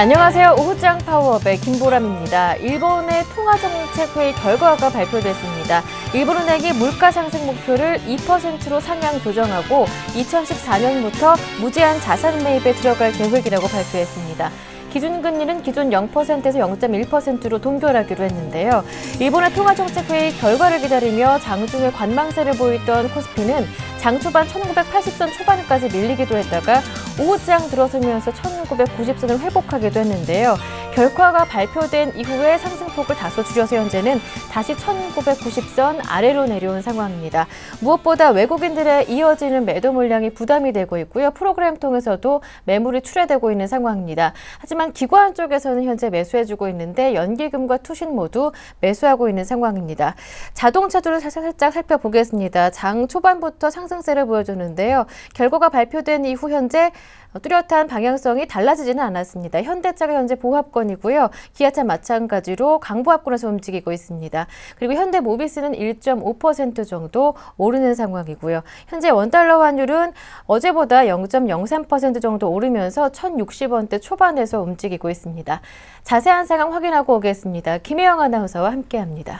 안녕하세요. 오후장 파워업의 김보람입니다. 일본의 통화정책회의 결과가 발표됐습니다. 일본은행이 물가 상승 목표를 2%로 상향 조정하고 2014년부터 무제한 자산 매입에 들어갈 계획이라고 발표했습니다. 기준금리는 기존 0%에서 0.1%로 동결하기로 했는데요. 일본의 통화정책회의 결과를 기다리며 장중에 관망세를 보이던 코스피는 장 초반 1980선 초반까지 밀리기도 했다가 오후장 들어서면서 1990선을 회복하기도 했는데요. 결과가 발표된 이후에 상승폭을 다소 줄여서 현재는 다시 1990선 아래로 내려온 상황입니다. 무엇보다 외국인들의 이어지는 매도 물량이 부담이 되고 있고요. 프로그램 통해서도 매물이 출회되고 있는 상황입니다. 하지만 기관 쪽에서는 현재 매수해주고 있는데 연기금과 투신 모두 매수하고 있는 상황입니다. 자동차주를 살짝 살펴보겠습니다. 장 초반부터 상승세를 보여주는데요. 결과가 발표된 이후 현재 뚜렷한 방향성이 달라지지는 않았습니다. 현대차가 현재 보합권이고요. 기아차 마찬가지로 강보합권에서 움직이고 있습니다. 그리고 현대모비스는 1.5% 정도 오르는 상황이고요. 현재 원달러 환율은 어제보다 0.03% 정도 오르면서 1,060원대 초반에서 움직이고 있습니다. 자세한 상황 확인하고 오겠습니다. 김혜영 아나운서와 함께합니다.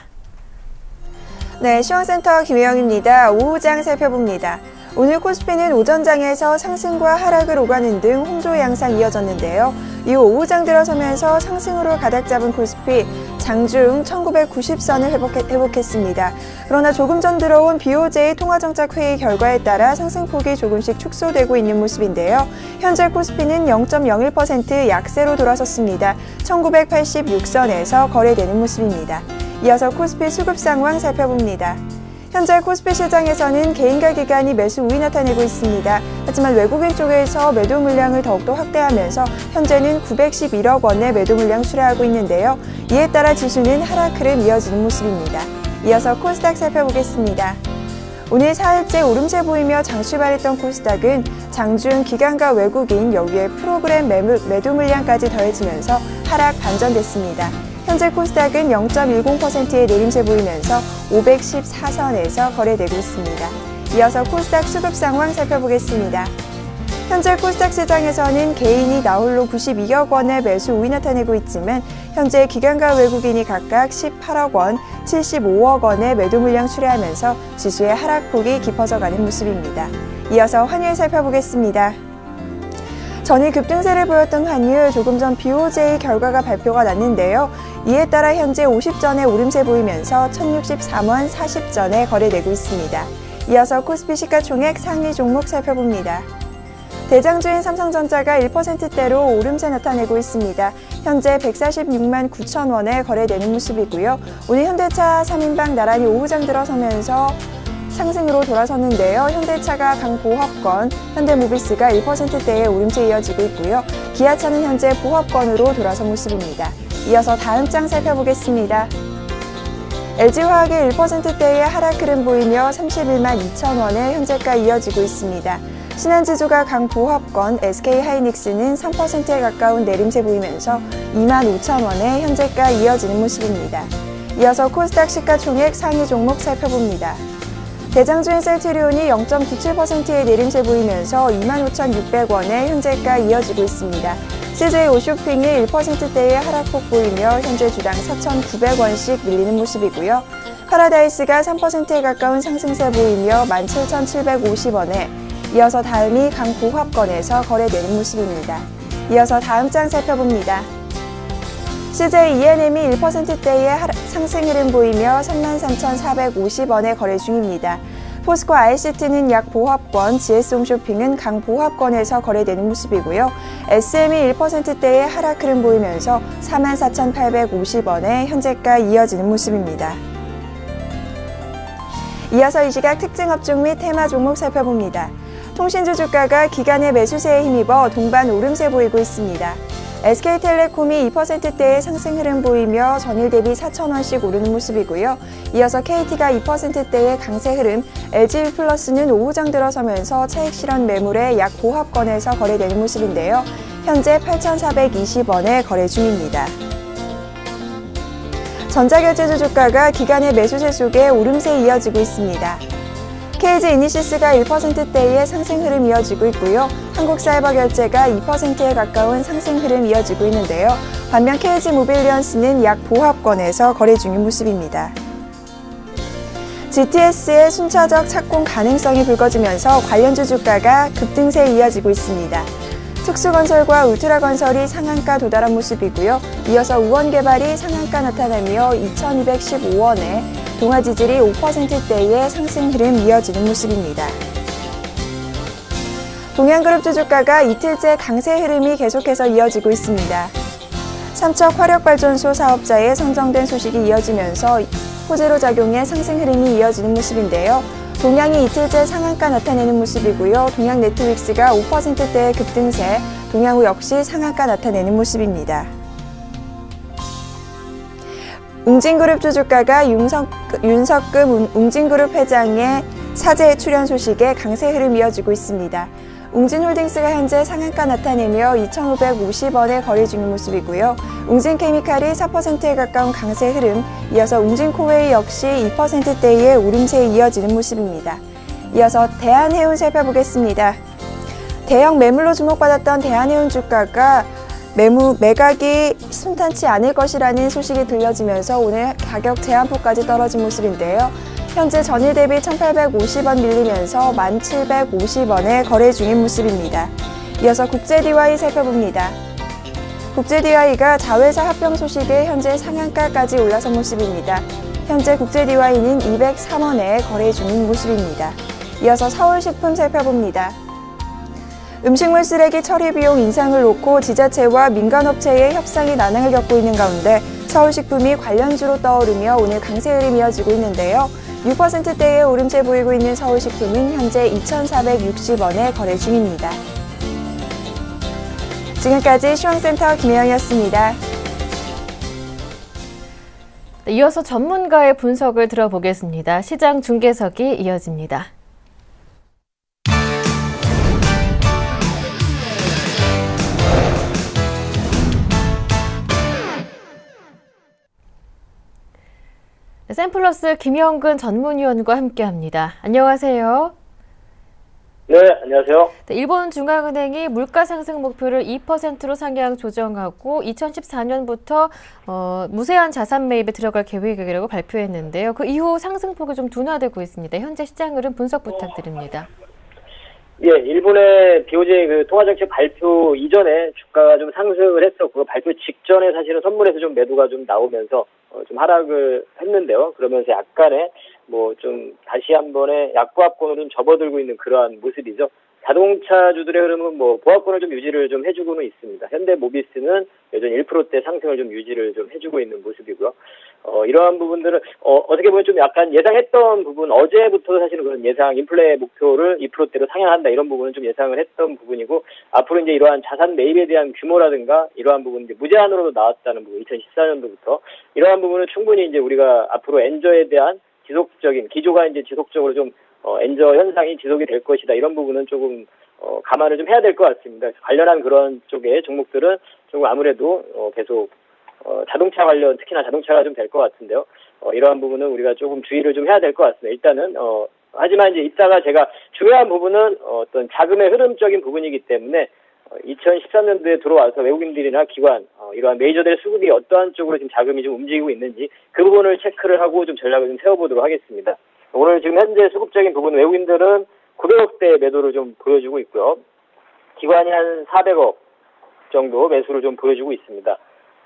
네, 시황센터 김혜영입니다. 오후장 살펴봅니다. 오늘 코스피는 오전장에서 상승과 하락을 오가는 등 홍조 양상 이어졌는데요. 이후 오후장 들어서면서 상승으로 가닥 잡은 코스피, 장중 1990선을 회복했습니다. 그러나 조금 전 들어온 BOJ 통화정책회의 결과에 따라 상승폭이 조금씩 축소되고 있는 모습인데요. 현재 코스피는 0.01% 약세로 돌아섰습니다. 1986선에서 거래되는 모습입니다. 이어서 코스피 수급 상황 살펴봅니다. 현재 코스피 시장에서는 개인과 기관이 매수 우위 나타내고 있습니다. 하지만 외국인 쪽에서 매도 물량을 더욱더 확대하면서 현재는 911억 원의 매도 물량 수뢰하고 있는데요. 이에 따라 지수는 하락 흐름 이어지는 모습입니다. 이어서 코스닥 살펴보겠습니다. 오늘 4일째 오름세 보이며 장 출발했던 코스닥은 장중 기관과 외국인 여기에 프로그램 매도 물량까지 더해지면서 하락 반전됐습니다. 현재 코스닥은 0.10%의 내림세 보이면서 514선에서 거래되고 있습니다. 이어서 코스닥 수급 상황 살펴보겠습니다. 현재 코스닥 시장에서는 개인이 나홀로 92억 원의 매수 우위 나타내고 있지만 현재 기관과 외국인이 각각 18억 원, 75억 원의 매도 물량 수뢰하면서 지수의 하락폭이 깊어져가는 모습입니다. 이어서 환율 살펴보겠습니다. 전일 급등세를 보였던 환율, 조금 전 BOJ 결과가 발표가 났는데요. 이에 따라 현재 50전의 오름세 보이면서 1063원 40전에 거래되고 있습니다. 이어서 코스피 시가총액 상위 종목 살펴봅니다. 대장주인 삼성전자가 1%대로 오름세 나타내고 있습니다. 현재 146만 9천 원에 거래되는 모습이고요. 오늘 현대차 3인방 나란히 오후장 들어서면서 상승으로 돌아섰는데요. 현대차가 강보합권, 현대모비스가 1%대의 오름세 이어지고 있고요. 기아차는 현재 보합권으로 돌아선 모습입니다. 이어서 다음 장 살펴보겠습니다. LG화학의 1%대의 하락 흐름 보이며 31만 2천 원의 현재가 이어지고 있습니다. 신한지주가 강보합권, SK하이닉스는 3%에 가까운 내림세 보이면서 2만 5천 원의 현재가 이어지는 모습입니다. 이어서 코스닥 시가총액 상위 종목 살펴봅니다. 대장주인 셀트리온이 0.97%의 내림세 보이면서 25,600원의 현재가 이어지고 있습니다. CJ 오쇼핑이 1%대의 하락폭 보이며 현재 주당 4,900원씩 밀리는 모습이고요. 파라다이스가 3%에 가까운 상승세 보이며 17,750원에 이어서 다음이 강보합권에서 거래되는 모습입니다. 이어서 다음 장 살펴봅니다. CJ ENM이 1%대의 상승 흐름 보이며 33,450원에 거래 중입니다. 포스코 ICT는 약 보합권, GS홈쇼핑은 강보합권에서 거래되는 모습이고요. SM이 1%대의 하락 흐름 보이면서 44,850원에 현재가 이어지는 모습입니다. 이어서 이 시각 특징 업종 및 테마 종목 살펴봅니다. 통신주 주가가 기관의 매수세에 힘입어 동반 오름세 보이고 있습니다. SK텔레콤이 2%대의 상승 흐름 보이며 전일 대비 4,000원씩 오르는 모습이고요. 이어서 KT가 2%대의 강세 흐름, LG플러스는 오후장 들어서면서 차익 실현 매물의 약 보합권에서 거래되는 모습인데요. 현재 8,420원에 거래 중입니다. 전자결제주 주가가 기관의 매수세 속에 오름세 이어지고 있습니다. KG 이니시스가 1%대의 상승 흐름 이어지고 있고요. 한국사이버결제가 2%에 가까운 상승 흐름 이어지고 있는데요. 반면 KG 모빌리언스는 약 보합권에서 거래 중인 모습입니다. GTS의 순차적 착공 가능성이 불거지면서 관련주 주가가 급등세 이어지고 있습니다. 특수건설과 울트라건설이 상한가 도달한 모습이고요. 이어서 우원개발이 상한가 나타나며 2215원에 동아지질이 5%대의 상승 흐름 이어지는 모습입니다. 동양그룹주 주가가 이틀째 강세 흐름이 계속해서 이어지고 있습니다. 삼척 화력발전소 사업자에 선정된 소식이 이어지면서 호재로 작용해 상승 흐름이 이어지는 모습인데요. 동양이 이틀째 상한가 나타내는 모습이고요. 동양네트윅스가 5%대의 급등세, 동양우 역시 상한가 나타내는 모습입니다. 웅진그룹주 주가가 윤석금 웅진그룹 회장의 사제 출연 소식에 강세 흐름 이어지고 있습니다. 웅진홀딩스가 현재 상한가 나타내며 2,550원에 거래 중인 모습이고요. 웅진케미칼이 4%에 가까운 강세 흐름, 이어서 웅진코웨이 역시 2%대의 오름세에 이어지는 모습입니다. 이어서 대한해운 살펴보겠습니다. 대형 매물로 주목받았던 대한해운 주가가 매각이 순탄치 않을 것이라는 소식이 들려지면서 오늘 가격 제한폭까지 떨어진 모습인데요. 현재 전일 대비 1,850원 밀리면서 1,750원에 거래 중인 모습입니다. 이어서 국제DY 살펴봅니다. 국제DY가 자회사 합병 소식에 현재 상한가까지 올라선 모습입니다. 현재 국제DY는 203원에 거래 중인 모습입니다. 이어서 서울식품 살펴봅니다. 음식물 쓰레기 처리 비용 인상을 놓고 지자체와 민간업체의 협상이 난항을 겪고 있는 가운데 서울식품이 관련주로 떠오르며 오늘 강세 흐름이 이어지고 있는데요. 6%대의 오름세 보이고 있는 서울식품은 현재 2,460원에 거래 중입니다. 지금까지 시황센터 김혜영이었습니다. 이어서 전문가의 분석을 들어보겠습니다. 시장 중계석이 이어집니다. 샘플러스 김영근 전문위원과 함께합니다. 안녕하세요. 네, 안녕하세요. 일본 중앙은행이 물가 상승 목표를 2%로 상향 조정하고 2014년부터 무제한 자산 매입에 들어갈 계획이라고 발표했는데요. 그 이후 상승폭이 좀 둔화되고 있습니다. 현재 시장 흐름 분석 부탁드립니다. 예, 일본의 BOJ 그 통화정책 발표 이전에 주가가 좀 상승을 했었고, 발표 직전에 사실은 선물에서 좀 매도가 좀 나오면서 좀 하락을 했는데요. 그러면서 약간의 좀 다시 한 번에 약보합권으로 좀 접어들고 있는 그러한 모습이죠. 자동차주들의 흐름은 보합권을 좀 유지를 좀 해주고는 있습니다. 현대모비스는 여전히 1%대 상승을 좀 유지를 좀 해주고 있는 모습이고요. 이러한 부분들은 어떻게 보면 좀 약간 예상했던 부분, 어제부터 사실은 그런 예상 인플레 목표를 2%대로 상향한다 이런 부분은 좀 예상을 했던 부분이고, 앞으로 이제 이러한 자산 매입에 대한 규모라든가 이러한 부분 이제 무제한으로도 나왔다는 부분, 2014년도부터 이러한 부분은 충분히 이제 우리가 앞으로 엔저에 대한 지속적인 기조가 이제 지속적으로 좀 엔저 현상이 지속이 될 것이다. 이런 부분은 조금 감안을 좀 해야 될 것 같습니다. 관련한 그런 쪽의 종목들은 조금 아무래도 계속 자동차 관련, 특히나 자동차가 좀 될 것 같은데요. 이러한 부분은 우리가 조금 주의를 좀 해야 될 것 같습니다. 일단은 하지만 이제 이따가 제가 중요한 부분은 어떤 자금의 흐름적인 부분이기 때문에 2013년도에 들어와서 외국인들이나 기관, 이러한 메이저들의 수급이 어떠한 쪽으로 지금 자금이 좀 움직이고 있는지 그 부분을 체크를 하고 좀 전략을 좀 세워보도록 하겠습니다. 오늘 지금 현재 수급적인 부분 외국인들은 900억대 매도를 좀 보여주고 있고요. 기관이 한 400억 정도 매수를 좀 보여주고 있습니다.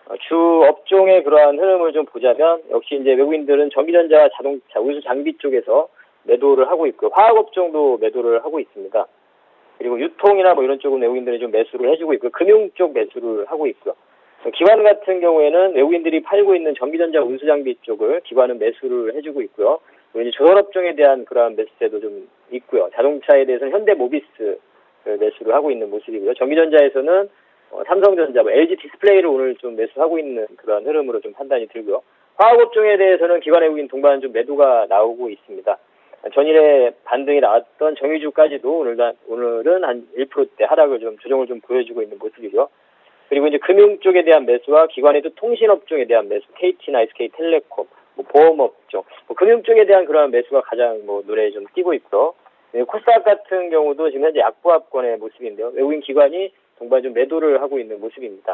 주 업종의 그러한 흐름을 좀 보자면 역시 이제 외국인들은 전기전자, 자동차, 운수 장비 쪽에서 매도를 하고 있고요. 화학업종도 매도를 하고 있습니다. 그리고 유통이나 이런 쪽은 외국인들이 좀 매수를 해주고 있고요. 금융 쪽 매수를 하고 있고요. 기관 같은 경우에는 외국인들이 팔고 있는 전기전자 운수장비 쪽을 기관은 매수를 해주고 있고요. 그리고 이제 조선업종에 대한 그러한 매수세도 좀 있고요. 자동차에 대해서는 현대모비스 매수를 하고 있는 모습이고요. 전기전자에서는 삼성전자, LG 디스플레이를 오늘 좀 매수하고 있는 그러한 흐름으로 좀 판단이 들고요. 화학업종에 대해서는 기관 외국인 동반 좀 매도가 나오고 있습니다. 전일에 반등이 나왔던 정유주까지도 오늘은 한 1%대 하락을 좀 조정을 좀 보여주고 있는 모습이죠. 그리고 이제 금융 쪽에 대한 매수와 기관의 또 통신업종에 대한 매수, KT나 SK텔레콤, 보험업 쪽, 금융 쪽에 대한 그런 매수가 가장 눈에 좀 띄고 있고, 코스닥 같은 경우도 지금 현재 약보합권의 모습인데요. 외국인 기관이 동반 좀 매도를 하고 있는 모습입니다.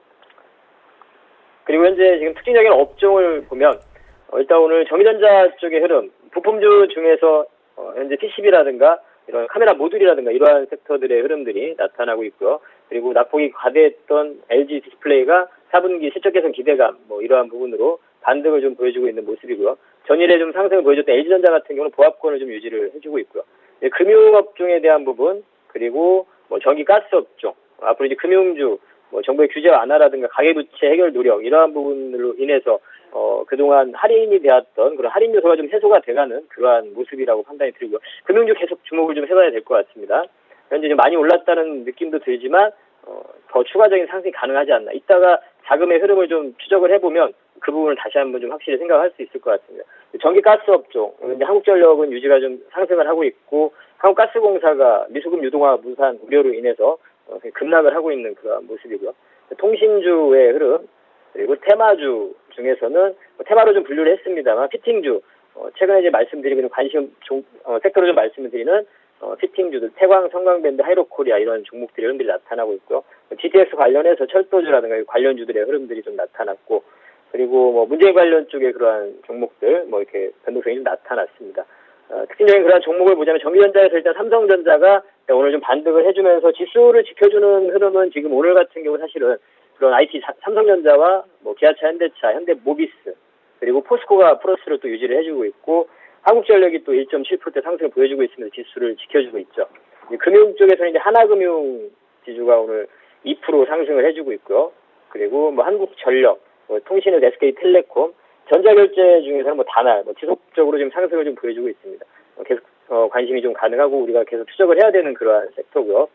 그리고 현재 지금 특징적인 업종을 보면 일단 오늘 전기전자 쪽의 흐름, 부품주 중에서 현재 PCB라든가 이런 카메라 모듈이라든가 이러한 섹터들의 흐름들이 나타나고 있고요. 그리고 낙폭이 과대했던 LG 디스플레이가 4분기 실적 개선 기대감 이러한 부분으로 반등을 좀 보여주고 있는 모습이고요. 전일에 좀 상승을 보여줬던 LG전자 같은 경우는 보합권을 좀 유지를 해주고 있고요. 금융업종에 대한 부분, 그리고 전기 가스 업종, 앞으로 이제 금융주, 정부의 규제 완화라든가 가계부채 해결 노력 이러한 부분으로 인해서 그동안 할인이 되었던 그런 할인 요소가 좀 해소가 돼가는 그러한 모습이라고 판단이 들고요. 금융주 계속 주목을 좀 해봐야 될 것 같습니다. 현재 좀 많이 올랐다는 느낌도 들지만 더 추가적인 상승이 가능하지 않나. 이따가 자금의 흐름을 좀 추적을 해보면 그 부분을 다시 한번 좀 확실히 생각할 수 있을 것 같습니다. 전기가스 업종, 이제 한국전력은 유지가 좀 상승을 하고 있고, 한국가스공사가 미수금 유동화 무산 우려로 인해서 급락을 하고 있는 그런 모습이고요. 통신주의 흐름, 그리고 테마주 중에서는 테마로 좀 분류를 했습니다만 피팅주, 최근에 이제 말씀드리고 있는 관심 섹터로 좀 말씀을 드리는 피팅주들, 태광, 성광밴드, 하이로코리아 이런 종목들의 흐름들이 나타나고 있고요. GTX 관련해서 철도주라든가 관련주들의 흐름들이 좀 나타났고, 그리고 문재 관련 쪽의 그러한 종목들 이렇게 변동성이 좀 나타났습니다. 특징적인 그러한 종목을 보자면 전기전자에서 일단 삼성전자가 오늘 좀 반등을 해주면서 지수를 지켜주는 흐름은 지금 오늘 같은 경우 사실은 그런 IT 삼성전자와 기아차, 현대차, 현대모비스 그리고 포스코가 플러스를 또 유지를 해주고 있고, 한국전력이 또 1.7% 상승을 보여주고 있으면서 지수를 지켜주고 있죠. 금융 쪽에서는 이제 하나금융 지주가 오늘 2% 상승을 해주고 있고요. 그리고 한국전력, 통신은 SK텔레콤, 전자결제 중에서는 다날, 지속적으로 지금 상승을 좀 보여주고 있습니다. 계속 관심이 좀 가능하고 우리가 계속 추적을 해야 되는 그러한 섹터고요.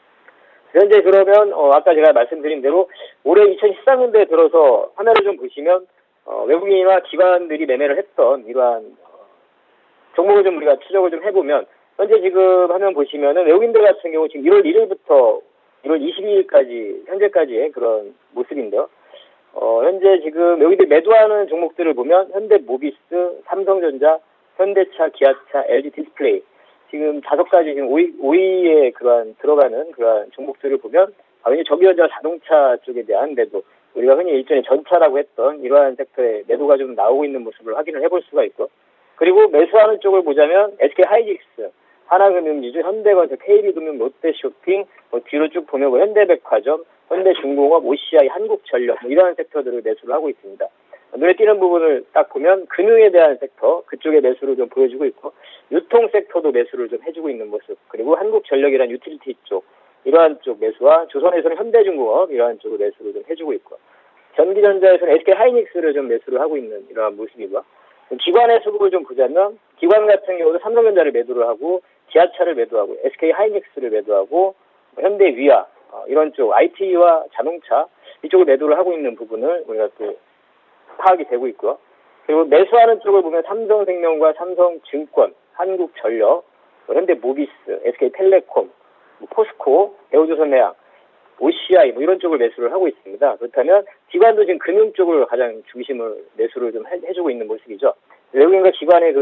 현재 그러면 아까 제가 말씀드린 대로 올해 2013년도에 들어서 화면을 좀 보시면 외국인이나 기관들이 매매를 했던 이러한 종목을 좀 우리가 추적을 좀 해보면 현재 지금 화면 보시면은 외국인들 같은 경우 지금 1월 1일부터 1월 22일까지 현재까지의 그런 모습인데요. 현재 지금 외국인들 매도하는 종목들을 보면 현대모비스, 삼성전자, 현대차, 기아차, LG 디스플레이 지금 5가지 지금 5위에 그러한 들어가는 그러한 종목들을 보면 왜냐면 전기전자 자동차 쪽에 대한 매도, 우리가 흔히 일전에 전차라고 했던 이러한 섹터에 매도가 좀 나오고 있는 모습을 확인을 해볼 수가 있고, 그리고 매수하는 쪽을 보자면 SK하이닉스, 하나금융지주, 현대건설, KB금융, 롯데쇼핑, 뒤로 쭉 보면 현대백화점, 현대중공업, OCI, 한국전력 이러한 섹터들을 매수를 하고 있습니다. 눈에 띄는 부분을 딱 보면 금융에 대한 섹터, 그쪽에 매수를 좀 보여주고 있고, 유통 섹터도 매수를 좀 해주고 있는 모습, 그리고 한국전력이란 유틸리티 쪽, 이러한 쪽 매수와 조선에서는 현대중공업 이러한 쪽으로 매수를 좀 해주고 있고, 전기전자에서는 SK하이닉스를 좀 매수를 하고 있는 이러한 모습이고요. 기관의 수급을 좀 보자면 기관 같은 경우도 삼성전자를 매도를 하고 기아차를 매도하고 SK하이닉스를 매도하고 현대위아 이런 쪽 IT와 자동차 이쪽을 매도를 하고 있는 부분을 우리가 또 파악이 되고 있고요. 그리고 매수하는 쪽을 보면 삼성생명과 삼성증권, 한국전력, 현대모비스, SK텔레콤, 포스코, 대우조선해양, OCI 이런 쪽을 매수를 하고 있습니다. 그렇다면 기관도 지금 금융 쪽을 가장 중심을 매수를 좀 해주고 있는 모습이죠. 외국인과 기관의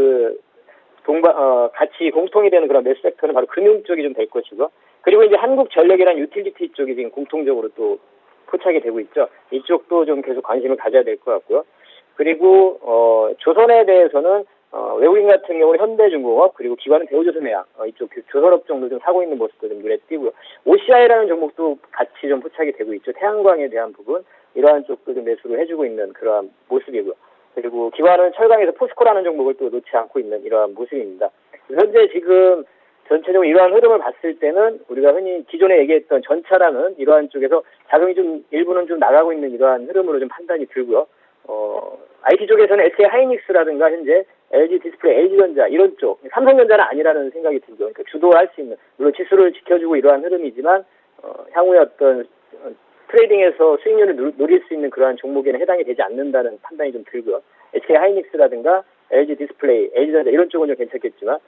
같이 공통이 되는 그런 매수 섹터는 바로 금융 쪽이 좀 될 것이고, 그리고 이제 한국전력이란 유틸리티 쪽이 지금 공통적으로 또 포착이 되고 있죠. 이쪽도 좀 계속 관심을 가져야 될 것 같고요. 그리고 조선에 대해서는 외국인 같은 경우는 현대중공업, 그리고 기관은 대우조선해양 이쪽 조선업종도 좀 사고 있는 모습도 좀 눈에 띄고요. OCI라는 종목도 같이 좀 포착이 되고 있죠. 태양광에 대한 부분 이러한 쪽도 좀 매수를 해주고 있는 그러한 모습이고요. 그리고 기관은 철강에서 포스코라는 종목을 또 놓지 않고 있는 이러한 모습입니다. 현재 지금 전체적으로 이러한 흐름을 봤을 때는 우리가 흔히 기존에 얘기했던 전차라는 이러한 쪽에서 자금이 좀 일부는 좀 나가고 있는 이러한 흐름으로 좀 판단이 들고요. IT 쪽에서는 SK하이닉스라든가 현재 LG 디스플레이, LG전자 이런 쪽, 삼성전자는 아니라는 생각이 들고요. 그러니까 주도할 수 있는, 물론 지수를 지켜주고 이러한 흐름이지만 향후에 어떤 트레이딩에서 수익률을 노릴 수 있는 그러한 종목에는 해당이 되지 않는다는 판단이 좀 들고요. SK하이닉스라든가 LG 디스플레이, LG전자 이런 쪽은 좀 괜찮겠지만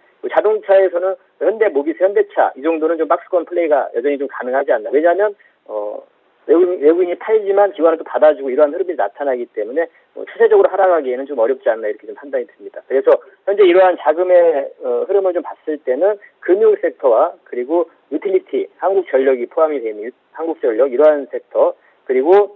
자동차에서는 현대모비스, 현대차 이 정도는 좀 박스권 플레이가 여전히 좀 가능하지 않나. 왜냐하면 외국인이 팔지만 기관은 또 받아주고 이러한 흐름이 나타나기 때문에 추세적으로 하락하기에는 좀 어렵지 않나 이렇게 좀 판단이 듭니다. 그래서 현재 이러한 자금의 흐름을 좀 봤을 때는 금융 섹터와 그리고 유틸리티, 한국전력이 포함이 되는 한국전력 이러한 섹터 그리고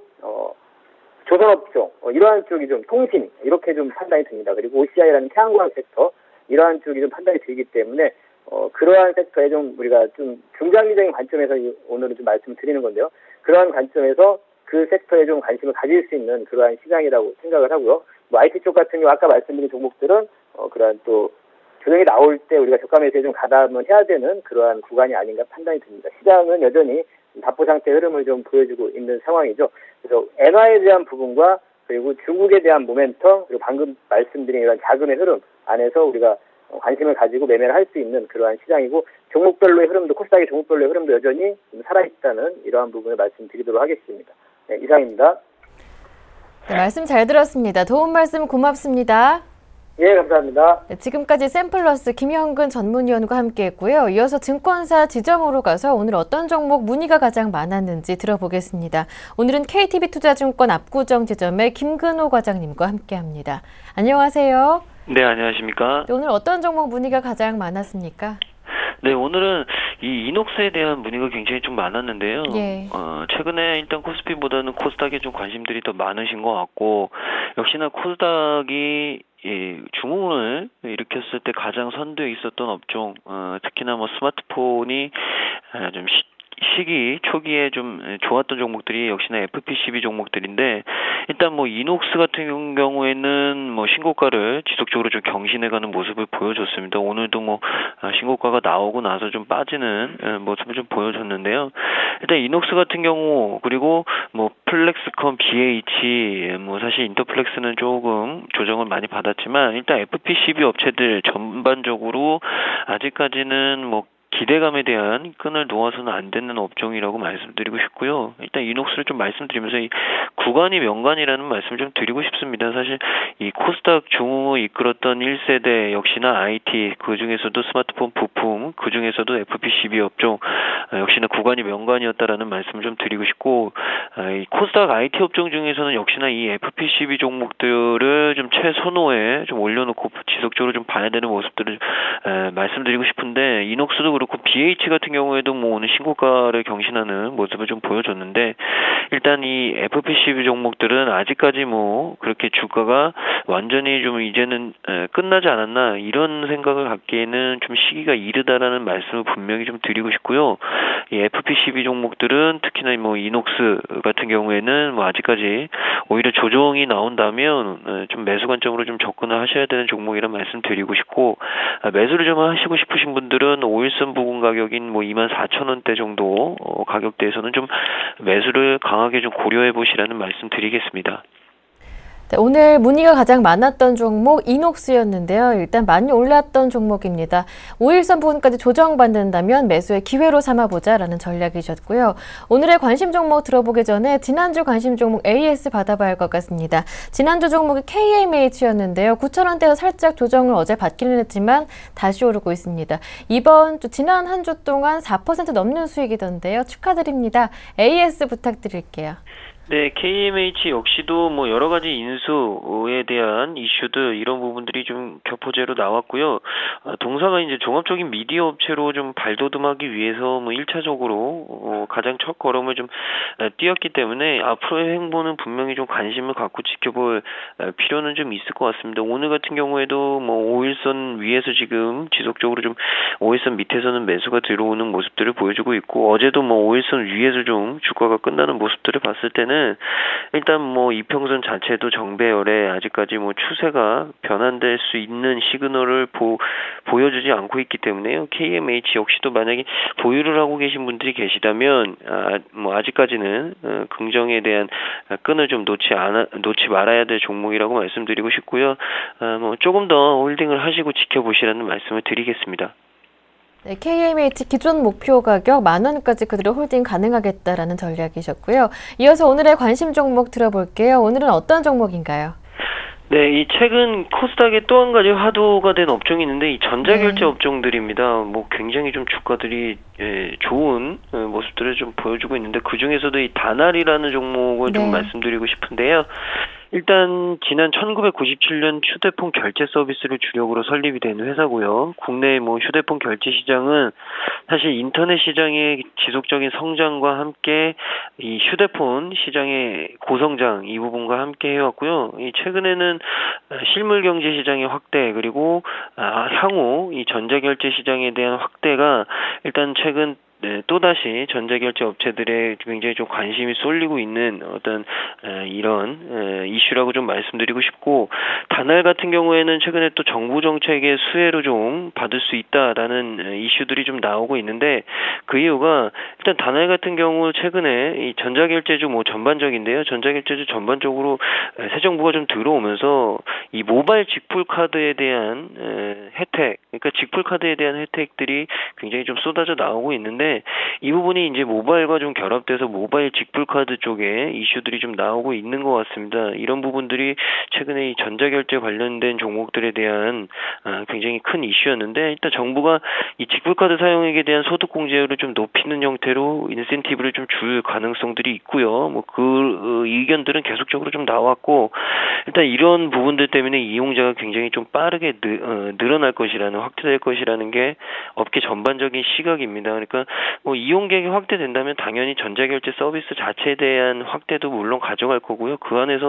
조선업종 이러한 쪽이 좀 통신 이렇게 좀 판단이 듭니다. 그리고 OCI라는 태양광 섹터 이러한 쪽이 좀 판단이 들기 때문에 그러한 섹터에 좀 우리가 좀 중장기적인 관점에서 오늘은 좀 말씀을 드리는 건데요. 그러한 관점에서 그 섹터에 좀 관심을 가질 수 있는 그러한 시장이라고 생각을 하고요. 뭐 IT 쪽 같은 경우 아까 말씀드린 종목들은 그러한 또 조정이 나올 때 우리가 저가 매수에 좀 가담을 해야 되는 그러한 구간이 아닌가 판단이 듭니다. 시장은 여전히 답보 상태의 흐름을 좀 보여주고 있는 상황이죠. 그래서 엔화에 대한 부분과 그리고 중국에 대한 모멘텀 그리고 방금 말씀드린 이런 자금의 흐름 안에서 우리가 관심을 가지고 매매를 할 수 있는 그러한 시장이고 종목별로의 흐름도 코스닥의 종목별로의 흐름도 여전히 살아있다는 이러한 부분을 말씀드리도록 하겠습니다. 네, 이상입니다. 네, 말씀 잘 들었습니다. 도움 말씀 고맙습니다. 예, 감사합니다. 네, 지금까지 샘플러스 김형근 전문위원과 함께했고요. 이어서 증권사 지점으로 가서 오늘 어떤 종목 문의가 가장 많았는지 들어보겠습니다. 오늘은 KTB투자증권 압구정 지점의 김근호 과장님과 함께합니다. 안녕하세요. 네, 안녕하십니까. 네, 오늘 어떤 종목 문의가 가장 많았습니까? 네, 오늘은 이 이녹스에 대한 문의가 굉장히 좀 많았는데요. 예. 최근에 일단 코스피보다는 코스닥에 좀 관심들이 더 많으신 것 같고, 역시나 코스닥이 중흥을 일으켰을 때 가장 선두에 있었던 업종, 특히나 뭐 스마트폰이 좀 시기 초기에 좀 좋았던 종목들이 역시나 FP12 종목들인데, 일단 뭐 이녹스 같은 경우에는 뭐 신고가를 지속적으로 좀 경신해가는 모습을 보여줬습니다. 오늘도 뭐 신고가가 나오고 나서 좀 빠지는 모습을 좀 보여줬는데요. 일단 이녹스 같은 경우 그리고 뭐 플렉스컴, BH 뭐 사실 인터플렉스는 조금 조정을 많이 받았지만 일단 FP12 업체들 전반적으로 아직까지는 뭐 기대감에 대한 끈을 놓아서는 안 되는 업종이라고 말씀드리고 싶고요. 일단 이녹스를 좀 말씀드리면서 이 구간이 명간이라는 말씀을 좀 드리고 싶습니다. 사실 이 코스닥 중흥을 이끌었던 1세대 역시나 IT, 그중에서도 스마트폰 부품, 그중에서도 FP12 업종 역시나 구간이 명간이었다라는 말씀을 좀 드리고 싶고, 이 코스닥 IT 업종 중에서는 역시나 이 FP12 종목들을 좀 최선호에 좀 올려놓고 지속적으로 좀 봐야 되는 모습들을 말씀드리고 싶은데, 이녹스도 그렇고 BH 같은 경우에도 뭐 오늘 신고가를 경신하는 모습을 좀 보여줬는데, 일단 이 FP12 종목들은 아직까지 뭐 그렇게 주가가 완전히 좀 이제는 끝나지 않았나 이런 생각을 갖기에는 좀 시기가 이르다라는 말씀을 분명히 좀 드리고 싶고요. 이 FP12 종목들은 특히나 뭐 이녹스 같은 경우에는 뭐 아직까지 오히려 조정이 나온다면 좀 매수 관점으로 좀 접근을 하셔야 되는 종목이라 말씀드리고 싶고, 매수를 좀 하시고 싶으신 분들은 5일선 부근 가격인 뭐 24,000원대 정도 가격대에서는 좀 매수를 강하게 좀 고려해 보시라는 말씀 드리겠습니다. 네, 오늘 문의가 가장 많았던 종목 이녹스였는데요. 일단 많이 올랐던 종목입니다. 5일선 부분까지 조정받는다면 매수의 기회로 삼아보자라는 전략이셨고요. 오늘의 관심 종목 들어보기 전에 지난주 관심 종목 AS 받아봐야 할 것 같습니다. 지난주 종목이 KMH였는데요. 9,000원대에서 살짝 조정을 어제 받기는 했지만 다시 오르고 있습니다. 이번 주 지난 한 주 동안 4% 넘는 수익이던데요. 축하드립니다. AS 부탁드릴게요. 네, KMH 역시도 뭐 여러 가지 인수에 대한 이슈들 이런 부분들이 좀 교포제로 나왔고요. 동사가 이제 종합적인 미디어 업체로 좀 발돋움하기 위해서 뭐 1차적으로 가장 첫 걸음을 좀 띄었기 때문에 앞으로의 행보는 분명히 좀 관심을 갖고 지켜볼 필요는 좀 있을 것 같습니다. 오늘 같은 경우에도 뭐 5일선 위에서 지금 지속적으로 좀 5일선 밑에서는 매수가 들어오는 모습들을 보여주고 있고, 어제도 뭐 5일선 위에서 좀 주가가 끝나는 모습들을 봤을 때는 일단 뭐 이평선 자체도 정배열에 아직까지 뭐 추세가 변환될 수 있는 시그널을 보여주지 않고 있기 때문에요. KMH 역시도 만약에 보유를 하고 계신 분들이 계시다면 뭐 아직까지는 긍정에 대한 끈을 좀 놓지 말아야 될 종목이라고 말씀드리고 싶고요. 뭐 조금 더 홀딩을 하시고 지켜보시라는 말씀을 드리겠습니다. 네, KMH 기존 목표 가격 10,000원까지 그대로 홀딩 가능하겠다라는 전략이셨고요. 이어서 오늘의 관심 종목 들어볼게요. 오늘은 어떤 종목인가요? 네, 이 최근 코스닥에 또 한 가지 화두가 된 업종이 있는데 이 전자결제 업종들입니다. 뭐 굉장히 좀 주가들이 좋은 모습들을 좀 보여주고 있는데 그 중에서도 이 다날이라는 종목을 좀 말씀드리고 싶은데요. 일단 지난 1997년 휴대폰 결제 서비스를 주력으로 설립이 된 회사고요. 국내 뭐 휴대폰 결제 시장은 사실 인터넷 시장의 지속적인 성장과 함께 이 휴대폰 시장의 고성장 이 부분과 함께 해왔고요. 이 최근에는 실물 경제 시장의 확대 그리고 향후 이 전자결제 시장에 대한 확대가 일단 최근 또다시 전자결제 업체들의 굉장히 좀 관심이 쏠리고 있는 어떤 이런 이슈라고 좀 말씀드리고 싶고, 다날 같은 경우에는 최근에 또 정부 정책의 수혜로 좀 받을 수 있다라는 이슈들이 좀 나오고 있는데, 그 이유가 일단 다날 같은 경우 최근에 이 전자결제주 뭐 전반적인데요. 전자결제주 전반적으로 새 정부가 좀 들어오면서 이 모바일 직불카드에 대한 혜택, 그러니까 직불카드에 대한 혜택들이 굉장히 좀 쏟아져 나오고 있는데, 이 부분이 이제 모바일과 좀 결합돼서 모바일 직불카드 쪽에 이슈들이 좀 나오고 있는 것 같습니다. 이런 부분들이 최근에 이 전자결제 관련된 종목들에 대한 굉장히 큰 이슈였는데, 일단 정부가 이 직불카드 사용액에 대한 소득공제율을 좀 높이는 형태로 인센티브를 좀 줄 가능성들이 있고요. 뭐 그 의견들은 계속적으로 좀 나왔고, 일단 이런 부분들 때문에 이용자가 굉장히 좀 빠르게 늘어날 것이라는, 확대될 것이라는 게 업계 전반적인 시각입니다. 그러니까 뭐 이용객이 확대된다면 당연히 전자결제 서비스 자체에 대한 확대도 물론 가져갈 거고요. 그 안에서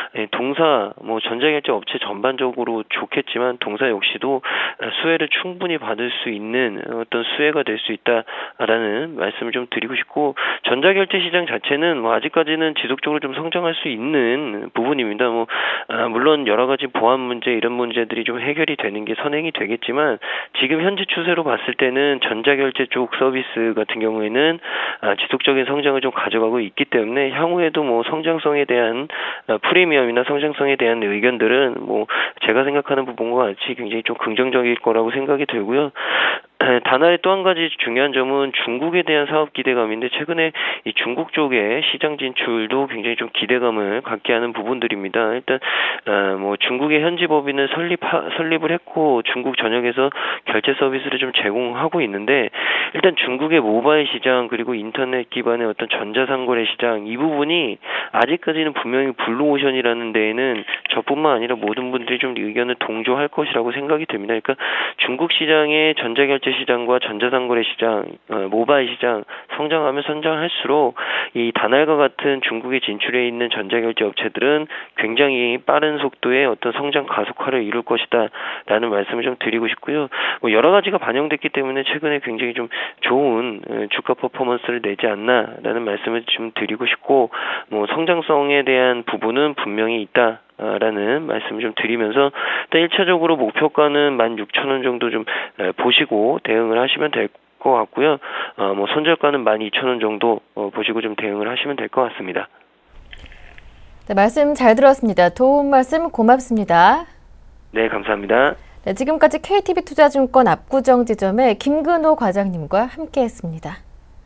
동사 뭐 전자결제 업체 전반적으로 좋겠지만 동사 역시도 수혜를 충분히 받을 수 있는 어떤 수혜가 될 수 있다라는 말씀을 좀 드리고 싶고, 전자결제 시장 자체는 뭐 아직까지는 지속적으로 좀 성장할 수 있는 부분입니다. 뭐 물론 여러 가지 보안 문제 이런 문제들이 좀 해결이 되는 게 선행이 되겠지만, 지금 현재 추세로 봤을 때는 전자결제 쪽 서비스 같은 경우에는 지속적인 성장을 좀 가져가고 있기 때문에 향후에도 뭐 성장성에 대한 프리미엄이나 성장성에 대한 의견들은 뭐 제가 생각하는 부분과 같이 굉장히 좀 긍정적일 거라고 생각이 들고요. 다날의 또 한 가지 중요한 점은 중국에 대한 사업 기대감인데, 최근에 이 중국 쪽의 시장 진출도 굉장히 좀 기대감을 갖게 하는 부분들입니다. 일단 뭐 중국의 현지 법인을 설립을 했고 중국 전역에서 결제 서비스를 좀 제공하고 있는데, 일단 중국의 모바일 시장 그리고 인터넷 기반의 어떤 전자상거래 시장, 이 부분이 아직까지는 분명히 블루오션이라는 데에는 저뿐만 아니라 모든 분들이 좀 의견을 동조할 것이라고 생각이 됩니다. 그러니까 중국 시장의 전자결제 시장과 전자상거래 시장, 모바일 시장 성장하면 성장할수록 이 다날과 같은 중국에 진출해 있는 전자결제 업체들은 굉장히 빠른 속도의 어떤 성장 가속화를 이룰 것이다 라는 말씀을 좀 드리고 싶고요. 뭐 여러 가지가 반영됐기 때문에 최근에 굉장히 좀 좋은 주가 퍼포먼스를 내지 않나라는 말씀을 좀 드리고 싶고, 뭐 성장성에 대한 부분은 분명히 있다 라는 말씀을 좀 드리면서, 일단 1차적으로 목표가는 16,000원 정도 좀 보시고 대응을 하시면 될 것 같고요. 뭐 손절가는 12,000원 정도 보시고 좀 대응을 하시면 될 것 같습니다. 네, 말씀 잘 들었습니다. 도움 말씀 고맙습니다. 네, 감사합니다. 네, 지금까지 KTB투자증권 압구정지점의 김근호 과장님과 함께했습니다.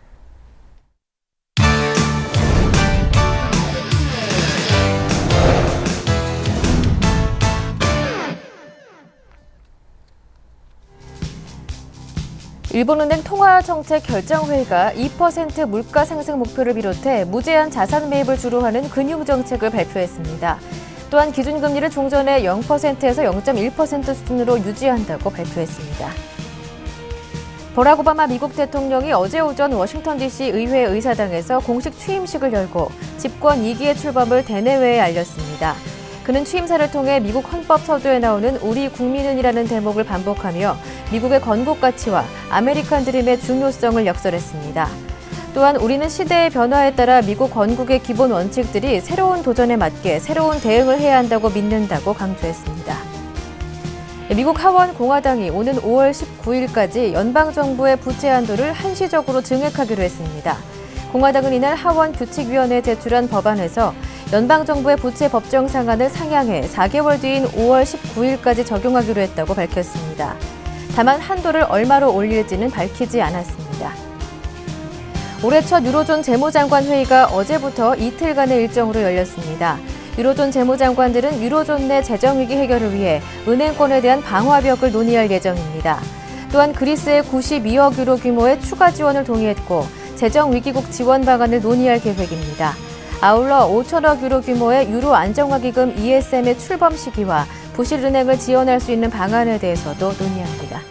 일본은행 통화정책결정회의가 2% 물가 상승 목표를 비롯해 무제한 자산 매입을 주로 하는 금융정책을 발표했습니다. 또한 기준금리를 종전에 0%에서 0.1% 수준으로 유지한다고 발표했습니다. 버락 오바마 미국 대통령이 어제 오전 워싱턴 DC 의회 의사당에서 공식 취임식을 열고 집권 2기의 출범을 대내외에 알렸습니다. 그는 취임사를 통해 미국 헌법 서두에 나오는 우리 국민은이라는 대목을 반복하며 미국의 건국 가치와 아메리칸 드림의 중요성을 역설했습니다. 또한 우리는 시대의 변화에 따라 미국 건국의 기본 원칙들이 새로운 도전에 맞게 새로운 대응을 해야 한다고 믿는다고 강조했습니다. 미국 하원 공화당이 오는 5월 19일까지 연방정부의 부채 한도를 한시적으로 증액하기로 했습니다. 공화당은 이날 하원 규칙위원회에 제출한 법안에서 연방정부의 부채 법정 상한을 상향해 4개월 뒤인 5월 19일까지 적용하기로 했다고 밝혔습니다. 다만 한도를 얼마로 올릴지는 밝히지 않았습니다. 올해 첫 유로존 재무장관 회의가 어제부터 이틀간의 일정으로 열렸습니다. 유로존 재무장관들은 유로존 내 재정위기 해결을 위해 은행권에 대한 방화벽을 논의할 예정입니다. 또한 그리스의 92억 유로 규모의 추가 지원을 동의했고 재정위기국 지원 방안을 논의할 계획입니다. 아울러 5천억 유로 규모의 유로 안정화기금 ESM의 출범 시기와 부실은행을 지원할 수 있는 방안에 대해서도 논의합니다.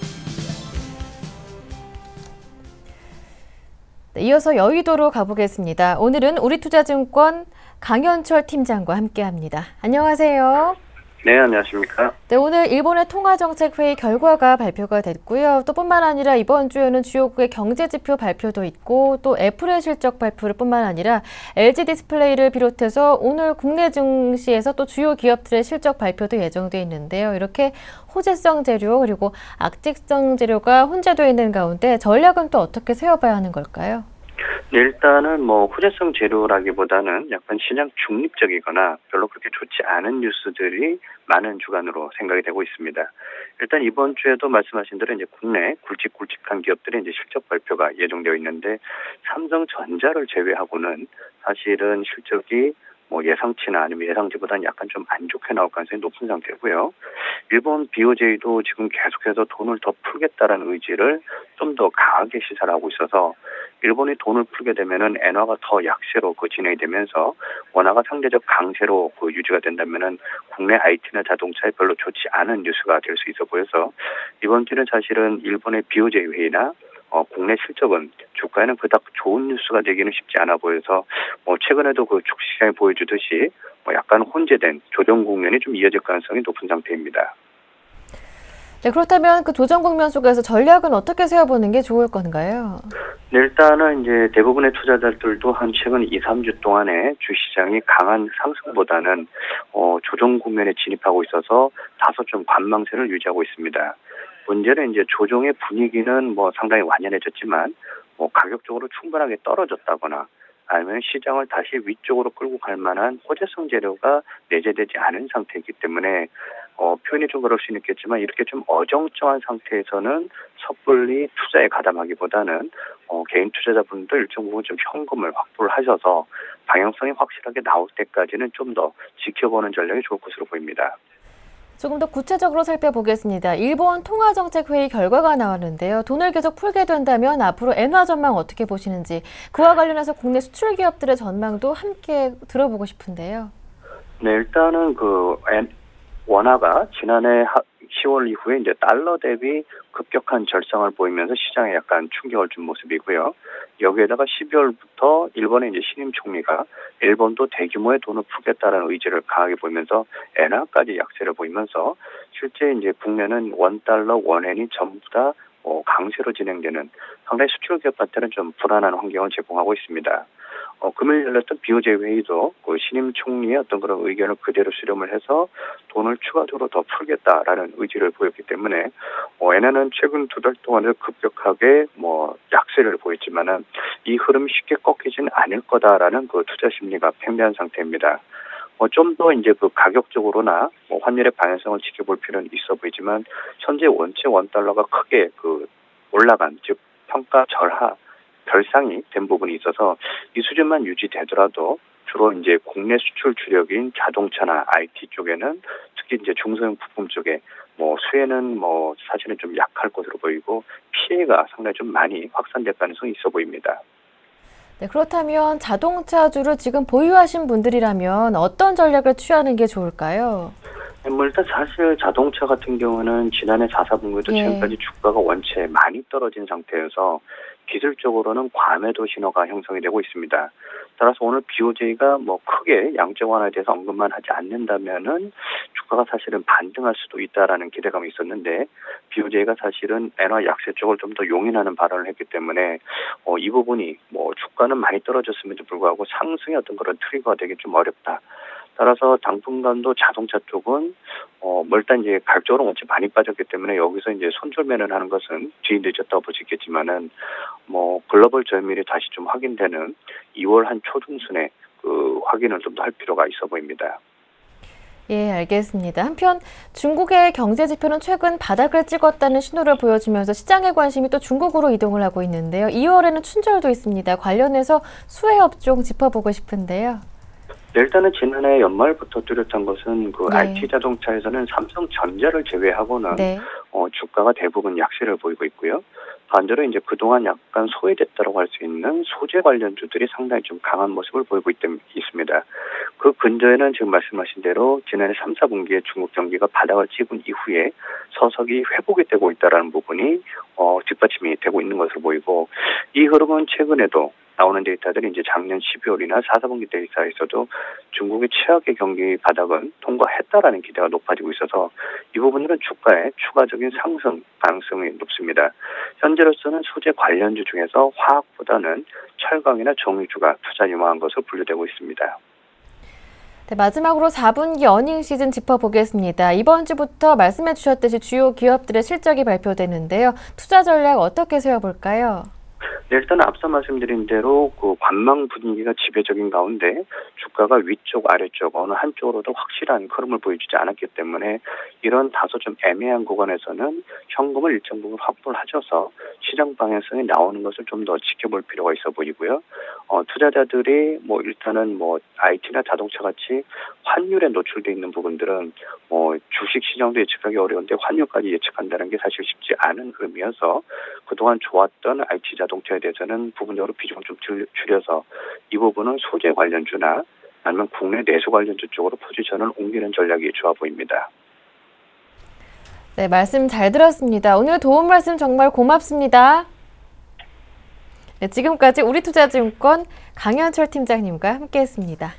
이어서 여의도로 가보겠습니다. 오늘은 우리투자증권 강현철 팀장과 함께합니다. 안녕하세요. 네, 안녕하십니까. 네, 오늘 일본의 통화정책회의 결과가 발표가 됐고요. 또 뿐만 아니라 이번 주에는 주요국의 경제지표 발표도 있고 또 애플의 실적 발표를 뿐만 아니라 LG디스플레이를 비롯해서 오늘 국내 증시에서 또 주요 기업들의 실적 발표도 예정돼 있는데요. 이렇게 호재성 재료 그리고 악재성 재료가 혼재되어 있는 가운데 전략은 또 어떻게 세워봐야 하는 걸까요? 네, 일단은 호재성 재료라기보다는 약간 시장 중립적이거나 별로 그렇게 좋지 않은 뉴스들이 많은 주간으로 생각이 되고 있습니다. 일단 이번 주에도 말씀하신 대로 이제 국내 굵직굵직한 기업들의 이제 실적 발표가 예정되어 있는데 삼성전자를 제외하고는 사실은 실적이 예상치나 아니면 예상치보다는 약간 좀 안 좋게 나올 가능성이 높은 상태고요. 일본 BOJ도 지금 계속해서 돈을 더 풀겠다라는 의지를 좀 더 강하게 시사를 하고 있어서 일본이 돈을 풀게 되면은 엔화가 더 약세로 진행이 되면서 원화가 상대적 강세로 유지가 된다면은 국내 IT나 자동차에 별로 좋지 않은 뉴스가 될 수 있어 보여서 이번 주는 사실은 일본의 BOJ 회의나 국내 실적은 주가에는 그닥 좋은 뉴스가 되기는 쉽지 않아 보여서 최근에도 주식시장이 보여주듯이 약간 혼재된 조정 국면이 좀 이어질 가능성이 높은 상태입니다. 네, 그렇다면 그 조정 국면 속에서 전략은 어떻게 세워보는 게 좋을 건가요? 네, 일단은 이제 대부분의 투자자들도 한 최근 2, 3주 동안에 주시장이 강한 상승보다는 조정 국면에 진입하고 있어서 다소 좀 관망세를 유지하고 있습니다. 문제는 이제 조정의 분위기는 상당히 완연해졌지만 가격적으로 충분하게 떨어졌다거나 아니면 시장을 다시 위쪽으로 끌고 갈 만한 호재성 재료가 내재되지 않은 상태이기 때문에 표현이 좀 그럴 수는 있겠지만 이렇게 좀 어정쩡한 상태에서는 섣불리 투자에 가담하기보다는 개인 투자자분도 일정 부분 좀 현금을 확보를 하셔서 방향성이 확실하게 나올 때까지는 좀 더 지켜보는 전략이 좋을 것으로 보입니다. 조금 더 구체적으로 살펴보겠습니다. 일본 통화정책회의 결과가 나왔는데요. 돈을 계속 풀게 된다면 앞으로 엔화 전망 어떻게 보시는지 그와 관련해서 국내 수출 기업들의 전망도 함께 들어보고 싶은데요. 네, 일단은 원화가 지난해 10월 이후에 이제 달러 대비 급격한 절상을 보이면서 시장에 약간 충격을 준 모습이고요. 여기에다가 12월부터 일본의 이제 신임 총리가 일본도 대규모의 돈을 풀겠다라는 의지를 강하게 보이면서 엔화까지 약세를 보이면서 실제 이제 국내는 원달러, 원엔이 전부 다 강세로 진행되는 상당히 수출 기업한테는 좀 불안한 환경을 제공하고 있습니다. 금요일 열렸던 BOJ 회의도 신임 총리의 어떤 그런 의견을 그대로 수렴을 해서 돈을 추가적으로 더 풀겠다라는 의지를 보였기 때문에 엔화는 최근 2달 동안에 급격하게 약세를 보였지만은 이 흐름이 쉽게 꺾이지는 않을 거다라는 투자 심리가 팽배한 상태입니다. 좀 더 이제 가격적으로나 환율의 방향성을 지켜볼 필요는 있어 보이지만 현재 원체 원달러가 크게 올라간 즉 평가 결상이 된 부분이 있어서 이 수준만 유지되더라도 주로 이제 국내 수출 주력인 자동차나 IT 쪽에는 특히 이제 중소형 부품 쪽에 수혜는 사실은 좀 약할 것으로 보이고 피해가 상당히 좀 많이 확산될 가능성이 있어 보입니다. 네, 그렇다면 자동차주를 지금 보유하신 분들이라면 어떤 전략을 취하는 게 좋을까요? 일단 사실 자동차 같은 경우는 지난해 4분기도 지금까지 주가가 원체 많이 떨어진 상태여서 기술적으로는 과매도 신호가 형성이 되고 있습니다. 따라서 오늘 BOJ가 크게 양적 완화에 대해서 언급만 하지 않는다면은 주가가 사실은 반등할 수도 있다라는 기대감이 있었는데 BOJ가 사실은 엔화 약세 쪽을 좀 더 용인하는 발언을 했기 때문에 이 부분이 주가는 많이 떨어졌음에도 불구하고 상승의 어떤 그런 트리거가 되기 좀 어렵다. 따라서 당분간도 자동차 쪽은 일단 이제 가격적으로 원체 많이 빠졌기 때문에 여기서 이제 손절매는 하는 것은 뒤 늦었다고 볼 수 있겠지만은 글로벌 저밀이 다시 좀 확인되는 2월 한 초중순에 확인을 좀 더 할 필요가 있어 보입니다. 예, 알겠습니다. 한편 중국의 경제 지표는 최근 바닥을 찍었다는 신호를 보여주면서 시장의 관심이 또 중국으로 이동을 하고 있는데요. 2월에는 춘절도 있습니다. 관련해서 수혜 업종 짚어보고 싶은데요. 일단은 지난해 연말부터 뚜렷한 것은 그 네. IT 자동차에서는 삼성전자를 제외하고는 네. 주가가 대부분 약세를 보이고 있고요. 반대로 이제 그동안 약간 소외됐다고 할 수 있는 소재 관련주들이 상당히 좀 강한 모습을 보이고 있습니다. 그 근저에는 지금 말씀하신 대로 지난해 3, 4분기에 중국 경기가 바닥을 찍은 이후에 서서히 회복이 되고 있다는 부분이 뒷받침이 되고 있는 것으로 보이고, 이 흐름은 최근에도 나오는 데이터들이 이제 작년 12월이나 4, 4분기 데이터에서도 중국의 최악의 경기 바닥은 통과했다라는 기대가 높아지고 있어서 이 부분들은 주가의 추가적인 상승 가능성이 높습니다. 현재로서는 소재 관련주 중에서 화학보다는 철강이나 정유주가 투자 유망한 것으로 분류되고 있습니다. 네, 마지막으로 4분기 어닝 시즌 짚어보겠습니다. 이번 주부터 말씀해 주셨듯이 주요 기업들의 실적이 발표되는데요. 투자 전략 어떻게 세워볼까요? 네, 일단 앞서 말씀드린 대로 그 관망 분위기가 지배적인 가운데 주가가 위쪽 아래쪽 어느 한쪽으로도 확실한 흐름을 보여주지 않았기 때문에 이런 다소 좀 애매한 구간에서는 현금을 일정 부분 확보를 하셔서 시장 방향성이 나오는 것을 좀 더 지켜볼 필요가 있어 보이고요. 투자자들이 일단은 IT나 자동차 같이 환율에 노출돼 있는 부분들은 주식 시장도 예측하기 어려운데 환율까지 예측한다는 게 사실 쉽지 않은 흐름이어서 그동안 좋았던 IT 자동차에 대해서는 부분적으로 비중을 좀 줄여서 이 부분은 소재 관련주나 아니면 국내 내수 관련주 쪽으로 포지션을 옮기는 전략이 좋아 보입니다. 네, 말씀 잘 들었습니다. 오늘 도움 말씀 정말 고맙습니다. 네, 지금까지 우리투자증권 강현철 팀장님과 함께했습니다.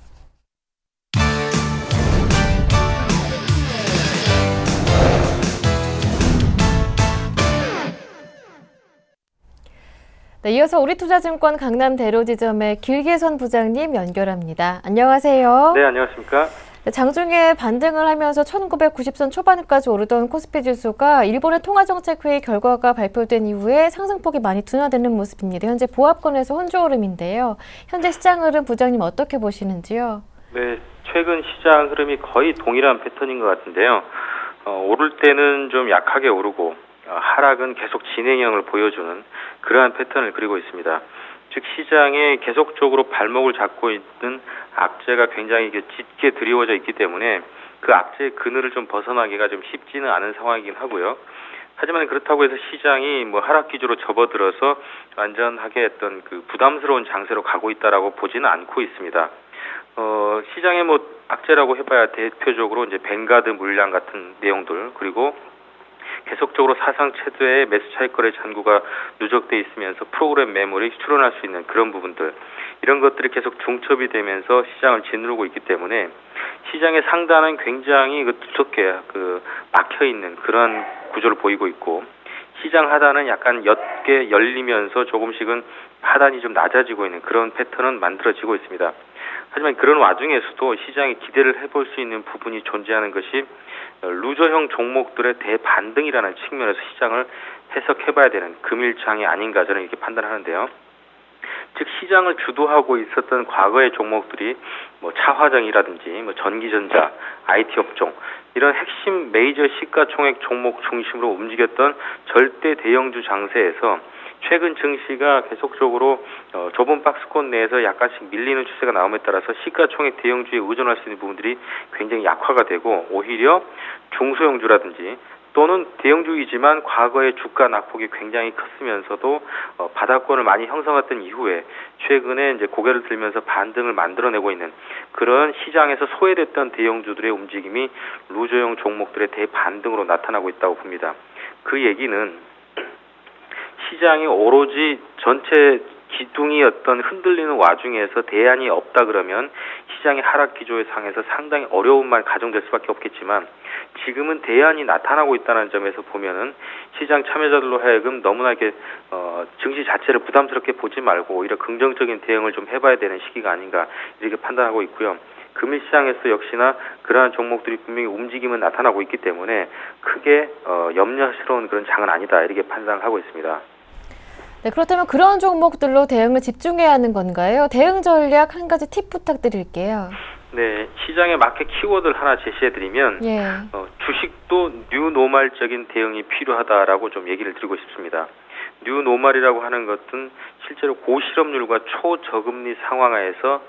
네, 이어서 우리투자증권 강남 대로지점의 길계선 부장님 연결합니다. 안녕하세요. 네, 안녕하십니까? 네, 장중에 반등을 하면서 1990선 초반까지 오르던 코스피 지수가 일본의 통화정책회의 결과가 발표된 이후에 상승폭이 많이 둔화되는 모습입니다. 현재 보합권에서 혼조 흐름인데요. 현재 시장 흐름 부장님 어떻게 보시는지요? 네, 최근 시장 흐름이 거의 동일한 패턴인 것 같은데요. 오를 때는 좀 약하게 오르고 하락은 계속 진행형을 보여주는 그러한 패턴을 그리고 있습니다. 즉 시장에 계속적으로 발목을 잡고 있는 악재가 굉장히 짙게 드리워져 있기 때문에 그 악재의 그늘을 좀 벗어나기가 좀 쉽지는 않은 상황이긴 하고요. 하지만 그렇다고 해서 시장이 하락 기조로 접어들어서 완전하게 어떤 그 부담스러운 장세로 가고 있다라고 보지는 않고 있습니다. 시장의 악재라고 해봐야 대표적으로 이제 뱅가드 물량 같은 내용들, 그리고 계속적으로 사상 최대의 매수 차익거래 잔고가 누적돼 있으면서 프로그램 매물이 출현할 수 있는 그런 부분들, 이런 것들이 계속 중첩이 되면서 시장을 짓누르고 있기 때문에 시장의 상단은 굉장히 두텁게 막혀 있는 그런 구조를 보이고 있고, 시장 하단은 약간 옅게 열리면서 조금씩은 하단이 좀 낮아지고 있는 그런 패턴은 만들어지고 있습니다. 하지만 그런 와중에서도 시장이 기대를 해볼 수 있는 부분이 존재하는 것이 루저형 종목들의 대반등이라는 측면에서 시장을 해석해봐야 되는 금일장이 아닌가 저는 이렇게 판단하는데요. 즉 시장을 주도하고 있었던 과거의 종목들이 차화정이라든지 전기전자, IT 업종, 이런 핵심 메이저 시가총액 종목 중심으로 움직였던 절대 대형주 장세에서 최근 증시가 계속적으로 좁은 박스권 내에서 약간씩 밀리는 추세가 나옴에 따라서 시가총액 대형주에 의존할 수 있는 부분들이 굉장히 약화가 되고, 오히려 중소형주라든지 또는 대형주이지만 과거의 주가 낙폭이 굉장히 컸으면서도 바닥권을 많이 형성했던 이후에 최근에 이제 고개를 들면서 반등을 만들어내고 있는 그런 시장에서 소외됐던 대형주들의 움직임이 루저형 종목들의 대반등으로 나타나고 있다고 봅니다. 그 얘기는 시장이 오로지 전체 기둥이 흔들리는 와중에서 대안이 없다 그러면 시장의 하락 기조의 상에서 상당히 어려움만 가정될 수밖에 없겠지만, 지금은 대안이 나타나고 있다는 점에서 보면은 시장 참여자들로 하여금 너무나 이렇게 증시 자체를 부담스럽게 보지 말고 오히려 긍정적인 대응을 좀 해봐야 되는 시기가 아닌가 이렇게 판단하고 있고요. 금일시장에서 역시나 그러한 종목들이 분명히 움직임은 나타나고 있기 때문에 크게 염려스러운 그런 장은 아니다 이렇게 판단하고 있습니다. 네, 그렇다면 그런 종목들로 대응을 집중해야 하는 건가요? 대응 전략 한 가지 팁 부탁드릴게요. 네, 시장에 맞게 키워드를 하나 제시해드리면 주식도 뉴노멀적인 대응이 필요하다라고 좀 얘기를 드리고 싶습니다. 뉴노멀이라고 하는 것은 실제로 고실업률과 초저금리 상황하에서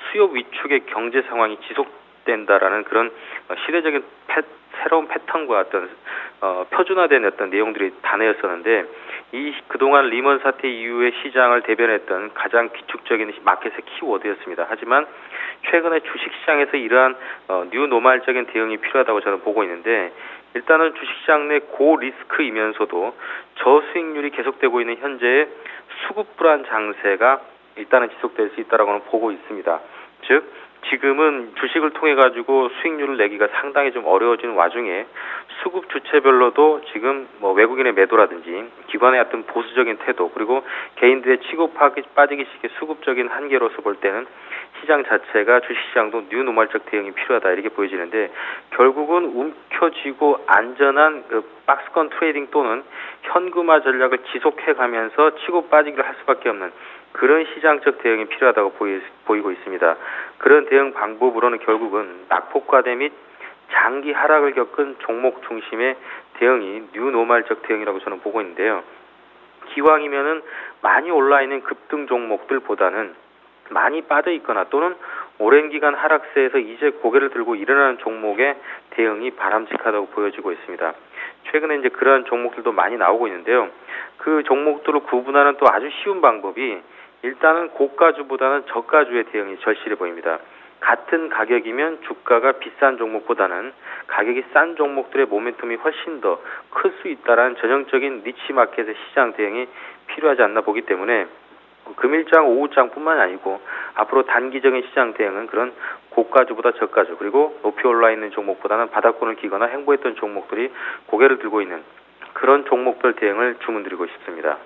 수요 위축의 경제 상황이 지속된다라는 그런 시대적인 새로운 패턴과 어떤 표준화된 어떤 내용들이 단어였었는데 그동안 리먼 사태 이후의 시장을 대변했던 가장 기축적인 마켓의 키워드였습니다. 하지만 최근에 주식시장에서 이러한 뉴노멀적인 대응이 필요하다고 저는 보고 있는데 일단은 주식시장 내 고리스크이면서도 저수익률이 계속되고 있는 현재의 수급 불안 장세가 일단은 지속될 수 있다라고는 보고 있습니다. 즉 지금은 주식을 통해 가지고 수익률을 내기가 상당히 좀 어려워지는 와중에 수급 주체별로도 지금 뭐 외국인의 매도라든지 기관의 어떤 보수적인 태도 그리고 개인들의 치고 빠지기 식의 수급적인 한계로서 볼 때는 시장 자체가 주식시장도 뉴노멀적 대응이 필요하다 이렇게 보여지는데 결국은 움켜쥐고 안전한 박스권 트레이딩 또는 현금화 전략을 지속해가면서 치고 빠지기를 할 수밖에 없는 그런 시장적 대응이 필요하다고 보이고 있습니다. 그런 대응 방법으로는 결국은 낙폭과대 및 장기 하락을 겪은 종목 중심의 대응이 뉴노멀적 대응이라고 저는 보고 있는데요. 기왕이면은 많이 올라 있는 급등 종목들보다는 많이 빠져 있거나 또는 오랜 기간 하락세에서 이제 고개를 들고 일어나는 종목의 대응이 바람직하다고 보여지고 있습니다. 최근에 이제 그러한 종목들도 많이 나오고 있는데요. 그 종목들을 구분하는 또 아주 쉬운 방법이 일단은 고가주보다는 저가주의 대응이 절실해 보입니다. 같은 가격이면 주가가 비싼 종목보다는 가격이 싼 종목들의 모멘텀이 훨씬 더 클 수 있다라는 전형적인 니치 마켓의 시장 대응이 필요하지 않나 보기 때문에 금일장, 오후장뿐만 아니고 앞으로 단기적인 시장 대응은 그런 고가주보다 저가주 그리고 높이 올라 있는 종목보다는 바닥권을 기거나 횡보했던 종목들이 고개를 들고 있는 그런 종목들 대응을 주문드리고 싶습니다.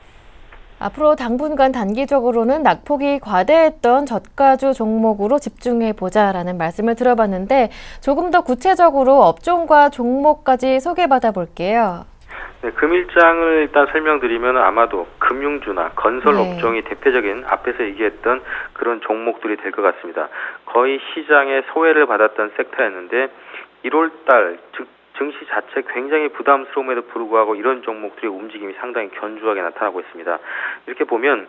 앞으로 당분간 단기적으로는 낙폭이 과대했던 저가주 종목으로 집중해보자라는 말씀을 들어봤는데 조금 더 구체적으로 업종과 종목까지 소개받아 볼게요. 네, 금일장을 일단 설명드리면 아마도 금융주나 건설 업종이 대표적인 앞에서 얘기했던 그런 종목들이 될 것 같습니다. 거의 시장의 소외를 받았던 섹터였는데 1월달 증시 자체 굉장히 부담스러움에도 불구하고 이런 종목들의 움직임이 상당히 견조하게 나타나고 있습니다. 이렇게 보면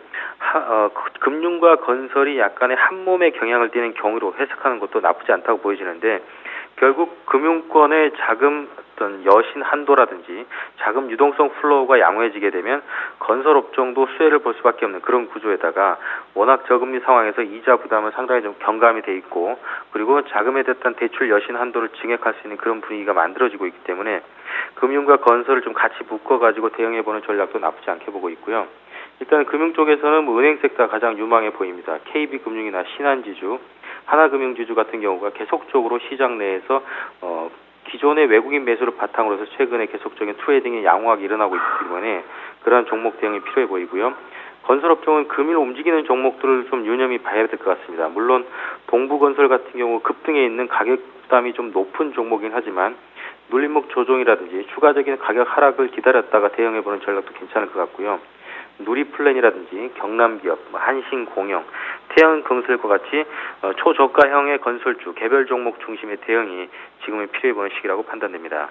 금융과 건설이 약간의 한 몸의 경향을 띠는 경우로 해석하는 것도 나쁘지 않다고 보여지는데 결국 금융권의 자금 어떤 여신 한도라든지 자금 유동성 플로우가 양호해지게 되면 건설 업종도 수혜를 볼 수밖에 없는 그런 구조에다가 워낙 저금리 상황에서 이자 부담은 상당히 좀 경감이 돼 있고 그리고 자금에 대한 대출 여신 한도를 증액할 수 있는 그런 분위기가 만들어지고 있기 때문에 금융과 건설을 좀 같이 묶어가지고 대응해보는 전략도 나쁘지 않게 보고 있고요. 일단 금융 쪽에서는 은행 섹터가 가장 유망해 보입니다. KB금융이나 신한지주, 하나금융지주 같은 경우가 계속적으로 시장 내에서 기존의 외국인 매수를 바탕으로 해서 최근에 계속적인 트레이딩이 양호하게 일어나고 있기 때문에 그러한 종목 대응이 필요해 보이고요. 건설업종은 금일 움직이는 종목들을 좀 유념히 봐야 될 것 같습니다. 물론 동부건설 같은 경우 급등에 있는 가격 부담이 좀 높은 종목이긴 하지만 눌림목 조정이라든지 추가적인 가격 하락을 기다렸다가 대응해보는 전략도 괜찮을 것 같고요. 누리플랜이라든지 경남기업, 한신공영, 태양건설과 같이 초저가형의 건설주, 개별 종목 중심의 대응이 지금은 필요해보는 시기라고 판단됩니다.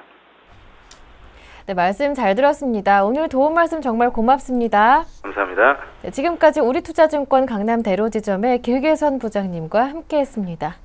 네, 말씀 잘 들었습니다. 오늘 도움 말씀 정말 고맙습니다. 감사합니다. 네, 지금까지 우리투자증권 강남대로지점의 길계선 부장님과 함께했습니다.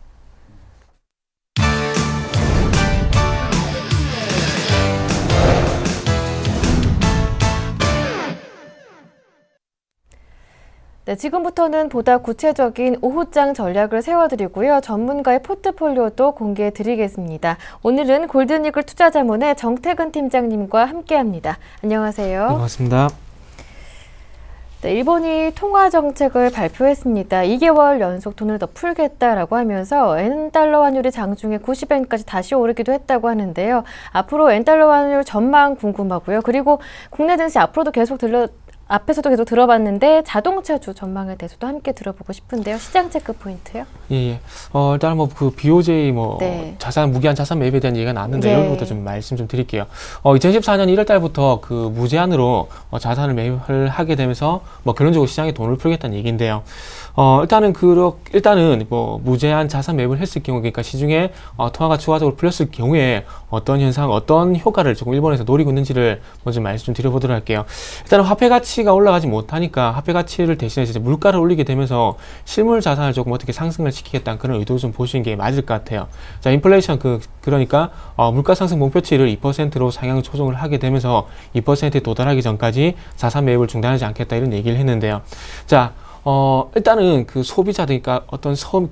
네, 지금부터는 보다 구체적인 오후장 전략을 세워드리고요. 전문가의 포트폴리오도 공개해드리겠습니다. 오늘은 골든이글 투자자문의 정태근 팀장님과 함께합니다. 안녕하세요. 네, 반갑습니다. 네, 일본이 통화정책을 발표했습니다. 2개월 연속 돈을 더 풀겠다라고 하면서 엔달러 환율이 장중에 90엔까지 다시 오르기도 했다고 하는데요. 앞으로 엔달러 환율 전망 궁금하고요. 그리고 국내 증시 앞으로도 앞에서도 계속 들어봤는데 자동차주 전망에 대해서도 함께 들어보고 싶은데요. 시장 체크 포인트요? 예. 일단 그 BOJ 네. 무기한 자산 매입에 대한 얘기가 나왔는데 여기부터 좀 말씀 좀 드릴게요. 2014년 1월 달부터 그 무제한으로 자산을 매입을 하게 되면서 결론적으로 시장에 돈을 풀겠다는 얘기인데요. 일단은 무제한 자산 매입을 했을 경우, 그러니까 시중에 통화가 추가적으로 풀렸을 경우에 어떤 현상, 어떤 효과를 조금 일본에서 노리고 있는지를 먼저 말씀 좀 드려보도록 할게요. 일단은 화폐 가치 가치가 올라가지 못하니까 화폐 가치를 대신해서 이제 물가를 올리게 되면서 실물 자산을 조금 어떻게 상승을 시키겠다는 그런 의도를 좀 보시는 게 맞을 것 같아요. 자, 인플레이션 그러니까 물가 상승 목표치를 2%로 상향 조정을 하게 되면서 2%에 도달하기 전까지 자산 매입을 중단하지 않겠다 이런 얘기를 했는데요. 자, 일단은 그 소비자들이니까 어떤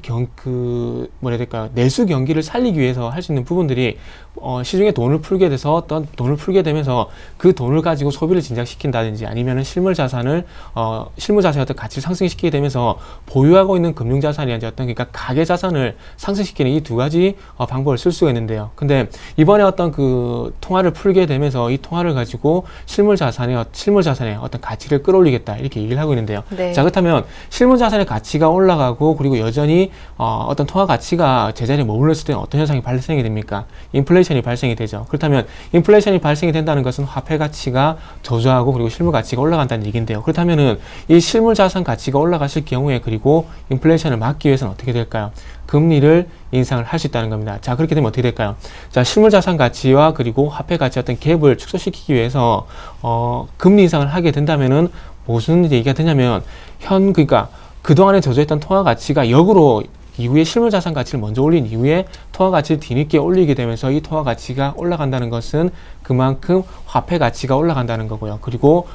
뭐라 해야 될까, 내수 경기를 살리기 위해서 할 수 있는 부분들이 시중에 돈을 풀게 돼서 어떤 돈을 풀게 되면서 그 돈을 가지고 소비를 진작시킨다든지 아니면은 실물 자산의 어떤 가치를 상승시키게 되면서 보유하고 있는 금융 자산이라든지 어떤 그러니까 가계 자산을 상승시키는 이 두 가지 방법을 쓸 수가 있는데요. 근데 이번에 어떤 그 통화를 풀게 되면서 이 통화를 가지고 실물 자산의 어떤 가치를 끌어올리겠다 이렇게 얘기를 하고 있는데요. 네. 자, 그렇다면 실물 자산의 가치가 올라가고 그리고 여전히 어떤 통화 가치가 제자리에 머물렀을 때는 어떤 현상이 발생이 됩니까? 인플레이션이 발생이 되죠. 그렇다면 인플레이션이 발생이 된다는 것은 화폐 가치가 저조하고 그리고 실물 가치가 올라간다는 얘기인데요. 그렇다면은 이 실물 자산 가치가 올라갔을 경우에 그리고 인플레이션을 막기 위해서는 어떻게 될까요? 금리를 인상을 할 수 있다는 겁니다. 자, 그렇게 되면 어떻게 될까요? 자, 실물 자산 가치와 그리고 화폐 가치 어떤 갭을 축소시키기 위해서 금리 인상을 하게 된다면은 무슨 얘기가 되냐면 그러니까 그동안에 저조했던 통화 가치가 역으로 이후에 실물 자산 가치를 먼저 올린 이후에 통화 가치를 뒤늦게 올리게 되면서 이 통화 가치가 올라간다는 것은 그만큼 화폐 가치가 올라간다는 거고요. 그리고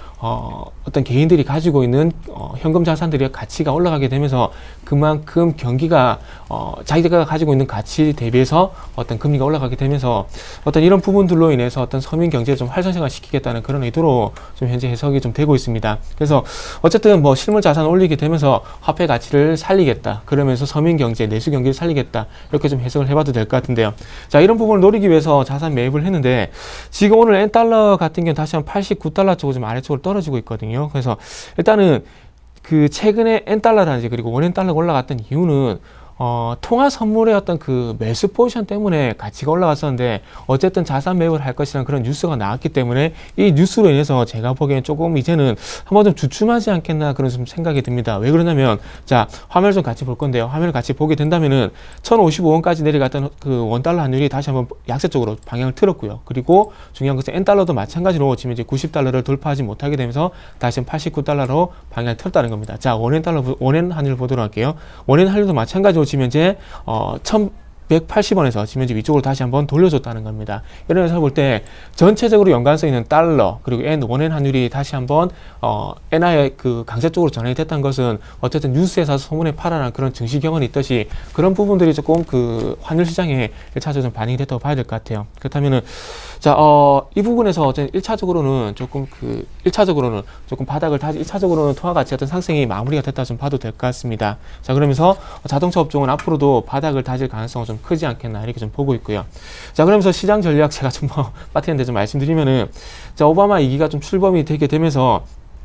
어떤 개인들이 가지고 있는 현금 자산들의 가치가 올라가게 되면서 그만큼 경기가 자기가 가지고 있는 가치 대비해서 어떤 금리가 올라가게 되면서 어떤 이런 부분들로 인해서 어떤 서민 경제를 좀 활성화 시키겠다는 그런 의도로 좀 현재 해석이 좀 되고 있습니다. 그래서 어쨌든 뭐 실물 자산을 올리게 되면서 화폐 가치를 살리겠다. 그러면서 서민 경제, 내수 경기를 살리겠다. 이렇게 좀 해석을 해봐도 될 것 같은데요. 자, 이런 부분을 노리기 위해서 자산 매입을 했는데 지금 오늘 엔달러 같은 경우는 다시 한 89달러 쪽으로 좀 아래쪽으로 떨어지고 있거든요. 그래서 일단은 그 최근에 엔달러라든지 그리고 원엔달러가 올라갔던 이유는 통화 선물의 어떤 그 매수 포지션 때문에 가치가 올라갔었는데 어쨌든 자산 매입을 할 것이라는 그런 뉴스가 나왔기 때문에 이 뉴스로 인해서 제가 보기엔 조금 이제는 한번 좀 주춤하지 않겠나 그런 좀 생각이 듭니다. 왜 그러냐면 자, 화면을 좀 같이 볼 건데요. 화면을 같이 보게 된다면은 1055원까지 내려갔던 그 원달러 환율이 다시 한번 약세 쪽으로 방향을 틀었고요. 그리고 중요한 것은 엔달러도 마찬가지로 지금 이제 90달러를 돌파하지 못하게 되면서 다시 89달러로 방향을 틀었다는 겁니다. 자, 원엔 환율 보도록 할게요. 원엔 환율도 마찬가지로 지금 현재 1,180원에서 지금 현재 위쪽으로 다시 한번 돌려줬다는 겁니다. 이런 데서 볼 때 전체적으로 연관성 있는 달러 그리고 원엔 환율이 다시 한번 엔화의 그 강세 쪽으로 전환이 됐다는 것은 어쨌든 뉴스에서 소문에 팔아난 그런 증시 경험이 있듯이 그런 부분들이 조금 그 환율 시장에 1차적으로 좀 반영이 됐다고 봐야 될 것 같아요. 그렇다면은 자, 이 부분에서 어쨌든 1차적으로는 조금 바닥을 다시 1차적으로는 통화 가치 어떤 상승이 마무리가 됐다 좀 봐도 될 것 같습니다. 자, 그러면서 자동차 업종은 앞으로도 바닥을 다질 가능성은 좀 크지 않겠나 이렇게 좀 보고 있고요. 자, 그러면서 시장 전략 제가 좀 빠트렸는데 좀 말씀드리면은 자, 오바마 2기가 좀 출범이 되게 되면서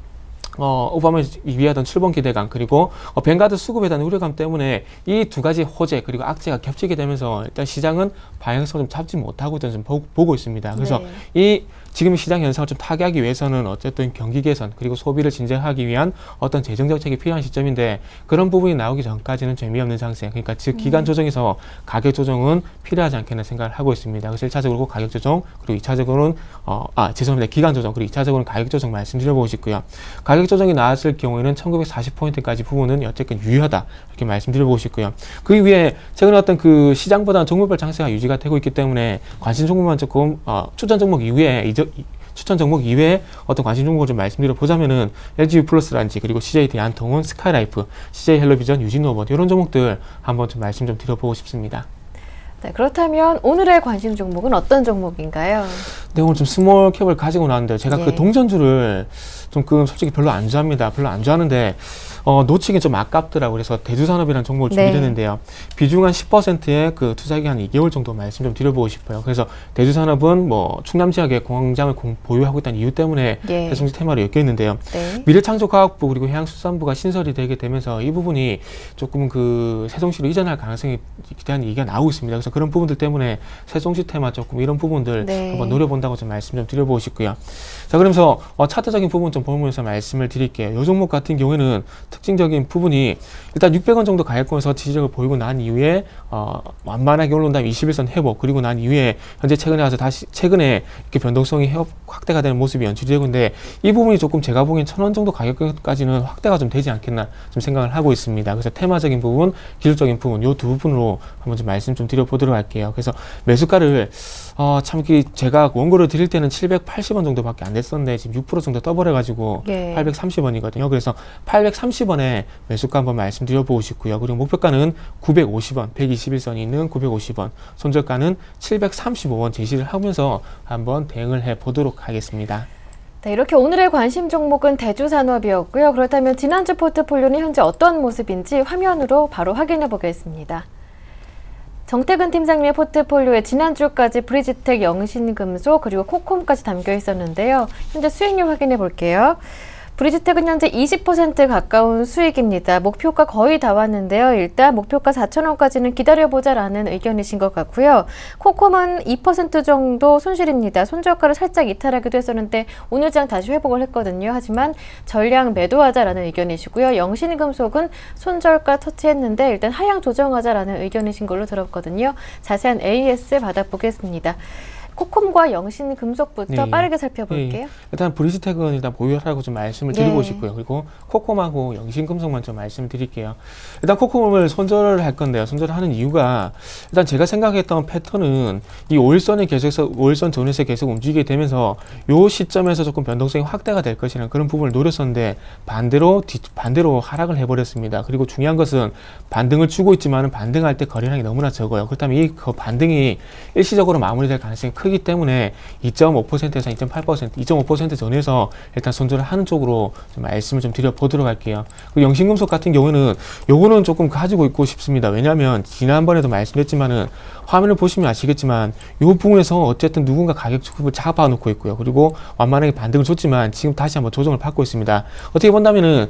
오바마 위하던 출범 기대감 그리고 뱅가드 수급에 대한 우려감 때문에 이 두 가지 호재 그리고 악재가 겹치게 되면서 일단 시장은 방향성을 좀 잡지 못하고 좀 보고 있습니다. 그래서 이 지금 시장 현상을 좀 타개하기 위해서는 어쨌든 경기 개선 그리고 소비를 진정하기 위한 어떤 재정 정책이 필요한 시점인데 그런 부분이 나오기 전까지는 재미없는 장세 그러니까 즉 기간 조정에서 가격 조정은 필요하지 않겠나 생각을 하고 있습니다. 그래서 1차적으로 가격 조정 그리고 2차적으로는 죄송합니다. 기간 조정 그리고 2차적으로는 가격 조정 말씀드려보고 싶고요. 가격 조정이 나왔을 경우에는 1940포인트까지 부분은 어쨌든 유효하다 이렇게 말씀드려보고 싶고요. 그 이후에 최근에 어떤 그 시장보다는 종목별 장세가 유지가 되고 있기 때문에 관심 종목만 조금 추천 종목 이후에 추천 종목 이외에 어떤 관심 종목을 좀 말씀드려 보자면은 LG 플러스라든지 그리고 CJ 대한통운, 스카이라이프, CJ 헬로비전, 유진오버 이런 종목들 한번 좀 말씀 좀 드려보고 싶습니다. 네, 그렇다면 오늘의 관심 종목은 어떤 종목인가요? 네, 오늘 좀 스몰 캡을 가지고 나왔는데 제가 그 동전주를 좀 솔직히 별로 안 좋아합니다. 별로 안 좋아하는데 놓치긴 좀 아깝더라고요. 그래서 대두산업이라는 종목을 준비했는데요. 비중 한 10%의 그 투자기 한 2개월 정도 말씀 좀 드려보고 싶어요. 그래서 대두산업은 뭐 충남 지역에 공장을 보유하고 있다는 이유 때문에 세종시 테마로 엮여 있는데요. 미래창조과학부 그리고 해양수산부가 신설이 되게 되면서 이 부분이 조금 그 세종시로 이전할 가능성이 대한 얘기가 나오고 있습니다. 그래서 그런 부분들 때문에 세종시 테마 조금 이런 부분들 한번 노려본다고 좀 말씀 좀 드려보고 싶고요. 자, 그러면서 차트적인 부분 좀 보면서 말씀을 드릴게요. 이 종목 같은 경우에는 특징적인 부분이 일단 600원 정도 가격권에서 지지력을 보이고 난 이후에 완만하게 올라온 다음 21선 회복, 그리고 난 이후에 현재 최근에 와서 다시 최근에 이렇게 변동성이 확대가 되는 모습이 연출이 되고 있는데, 이 부분이 조금 제가 보기엔 1,000원 정도 가격까지는 확대가 좀 되지 않겠나 좀 생각을 하고 있습니다. 그래서 테마적인 부분, 기술적인 부분, 요 두 부분으로 한번 좀 말씀 좀 드려보도록 할게요. 그래서 매수가를 참 제가 원고를 드릴 때는 780원 정도밖에 안 됐었는데 지금 6% 정도 떠버려가지고 830원이거든요. 그래서 830원에 매수가 한번 말씀드려보고 싶고요. 그리고 목표가는 950원, 121선이 있는 950원, 손절가는 735원 제시를 하면서 한번 대응을 해보도록 하겠습니다. 네, 이렇게 오늘의 관심 종목은 대주산업이었고요. 그렇다면 지난주 포트폴리오는 현재 어떤 모습인지 화면으로 바로 확인해 보겠습니다. 정태근 팀장님의 포트폴리오에 지난주까지 브리지텍, 영신금속, 그리고 코콤까지 담겨 있었는데요. 현재 수익률 확인해 볼게요. 브리지텍은 현재 20% 가까운 수익입니다. 목표가 거의 다 왔는데요. 일단 목표가 4,000원까지는 기다려보자라는 의견이신 것 같고요. 코콤은 2% 정도 손실입니다. 손절가를 살짝 이탈하기도 했었는데 오늘 장 다시 회복을 했거든요. 하지만 전량 매도하자라는 의견이시고요. 영신금속은 손절가 터치했는데 일단 하향 조정하자라는 의견이신 걸로 들었거든요. 자세한 AS 받아보겠습니다. 코콤과 영신금속부터 빠르게 살펴볼게요. 일단 브리지텍은 일단 보유하라고 좀 말씀을 드리고 싶고요. 그리고 코콤하고 영신금속만 좀 말씀드릴게요. 일단 코콤을 손절을 할 건데요. 손절을 하는 이유가 일단 제가 생각했던 패턴은 이 5일선에 계속해서 5일선 전후에서 계속 움직이게 되면서 요 시점에서 조금 변동성이 확대가 될 것이라는 그런 부분을 노렸었는데 반대로 하락을 해버렸습니다. 그리고 중요한 것은 반등을 주고 있지만은 반등할 때 거래량이 너무나 적어요. 그렇다면 이 반등이 일시적으로 마무리될 가능성이 크기 때문에 2.5%에서 2.8%, 2.5% 전에서 일단 손절을 하는 쪽으로 좀 말씀을 좀 드려보도록 할게요. 그리고 영신금속 같은 경우는 요거는 조금 가지고 있고 싶습니다. 왜냐하면 지난번에도 말씀드렸지만은 화면을 보시면 아시겠지만 요 부분에서 어쨌든 누군가 가격 축을 잡아놓고 있고요. 그리고 완만하게 반등을 줬지만 지금 다시 한번 조정을 받고 있습니다. 어떻게 본다면은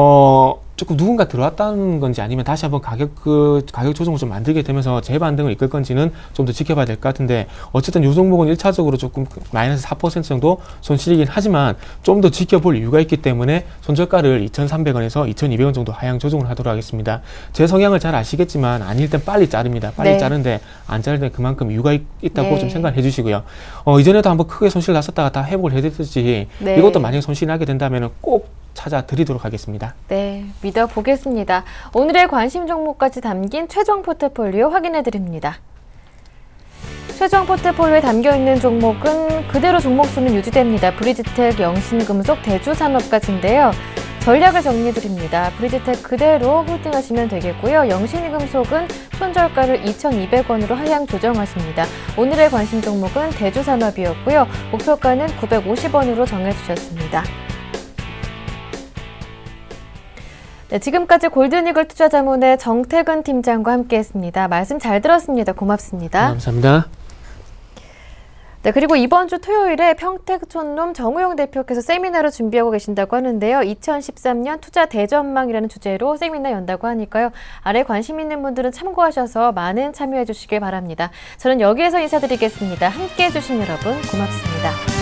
조금 누군가 들어왔다는 건지 아니면 다시 한번 가격 조정을 좀 만들게 되면서 재반등을 이끌 건지는 좀 더 지켜봐야 될 것 같은데, 어쨌든 요 종목은 1차적으로 조금 마이너스 4% 정도 손실이긴 하지만 좀 더 지켜볼 이유가 있기 때문에 손절가를 2,300원에서 2,200원 정도 하향 조정을 하도록 하겠습니다. 제 성향을 잘 아시겠지만 아닐 땐 빨리 자릅니다. 빨리 자르는데 안 자를 때 그만큼 이유가 있다고 좀 생각해 주시고요. 이전에도 한번 크게 손실 났었다가 다 회복을 해드렸듯이 이것도 만약에 손실이 나게 된다면 꼭 찾아드리도록 하겠습니다. 네, 믿어보겠습니다. 오늘의 관심 종목까지 담긴 최종 포트폴리오 확인해드립니다. 최종 포트폴리오에 담겨있는 종목은 그대로 종목수는 유지됩니다. 브리지텍, 영신금속, 대주산업까지인데요. 전략을 정리해드립니다. 브리지텍 그대로 홀딩하시면 되겠고요. 영신금속은 손절가를 2,200원으로 하향 조정하십니다. 오늘의 관심 종목은 대주산업이었고요. 목표가는 950원으로 정해주셨습니다. 네, 지금까지 골든이글 투자자문의 정태근 팀장과 함께했습니다. 말씀 잘 들었습니다. 고맙습니다. 감사합니다. 네, 그리고 이번 주 토요일에 평택촌놈 정우영 대표께서 세미나를 준비하고 계신다고 하는데요. 2013년 투자 대전망이라는 주제로 세미나 연다고 하니까요. 아래 관심 있는 분들은 참고하셔서 많은 참여해 주시길 바랍니다. 저는 여기에서 인사드리겠습니다. 함께해 주신 여러분 고맙습니다.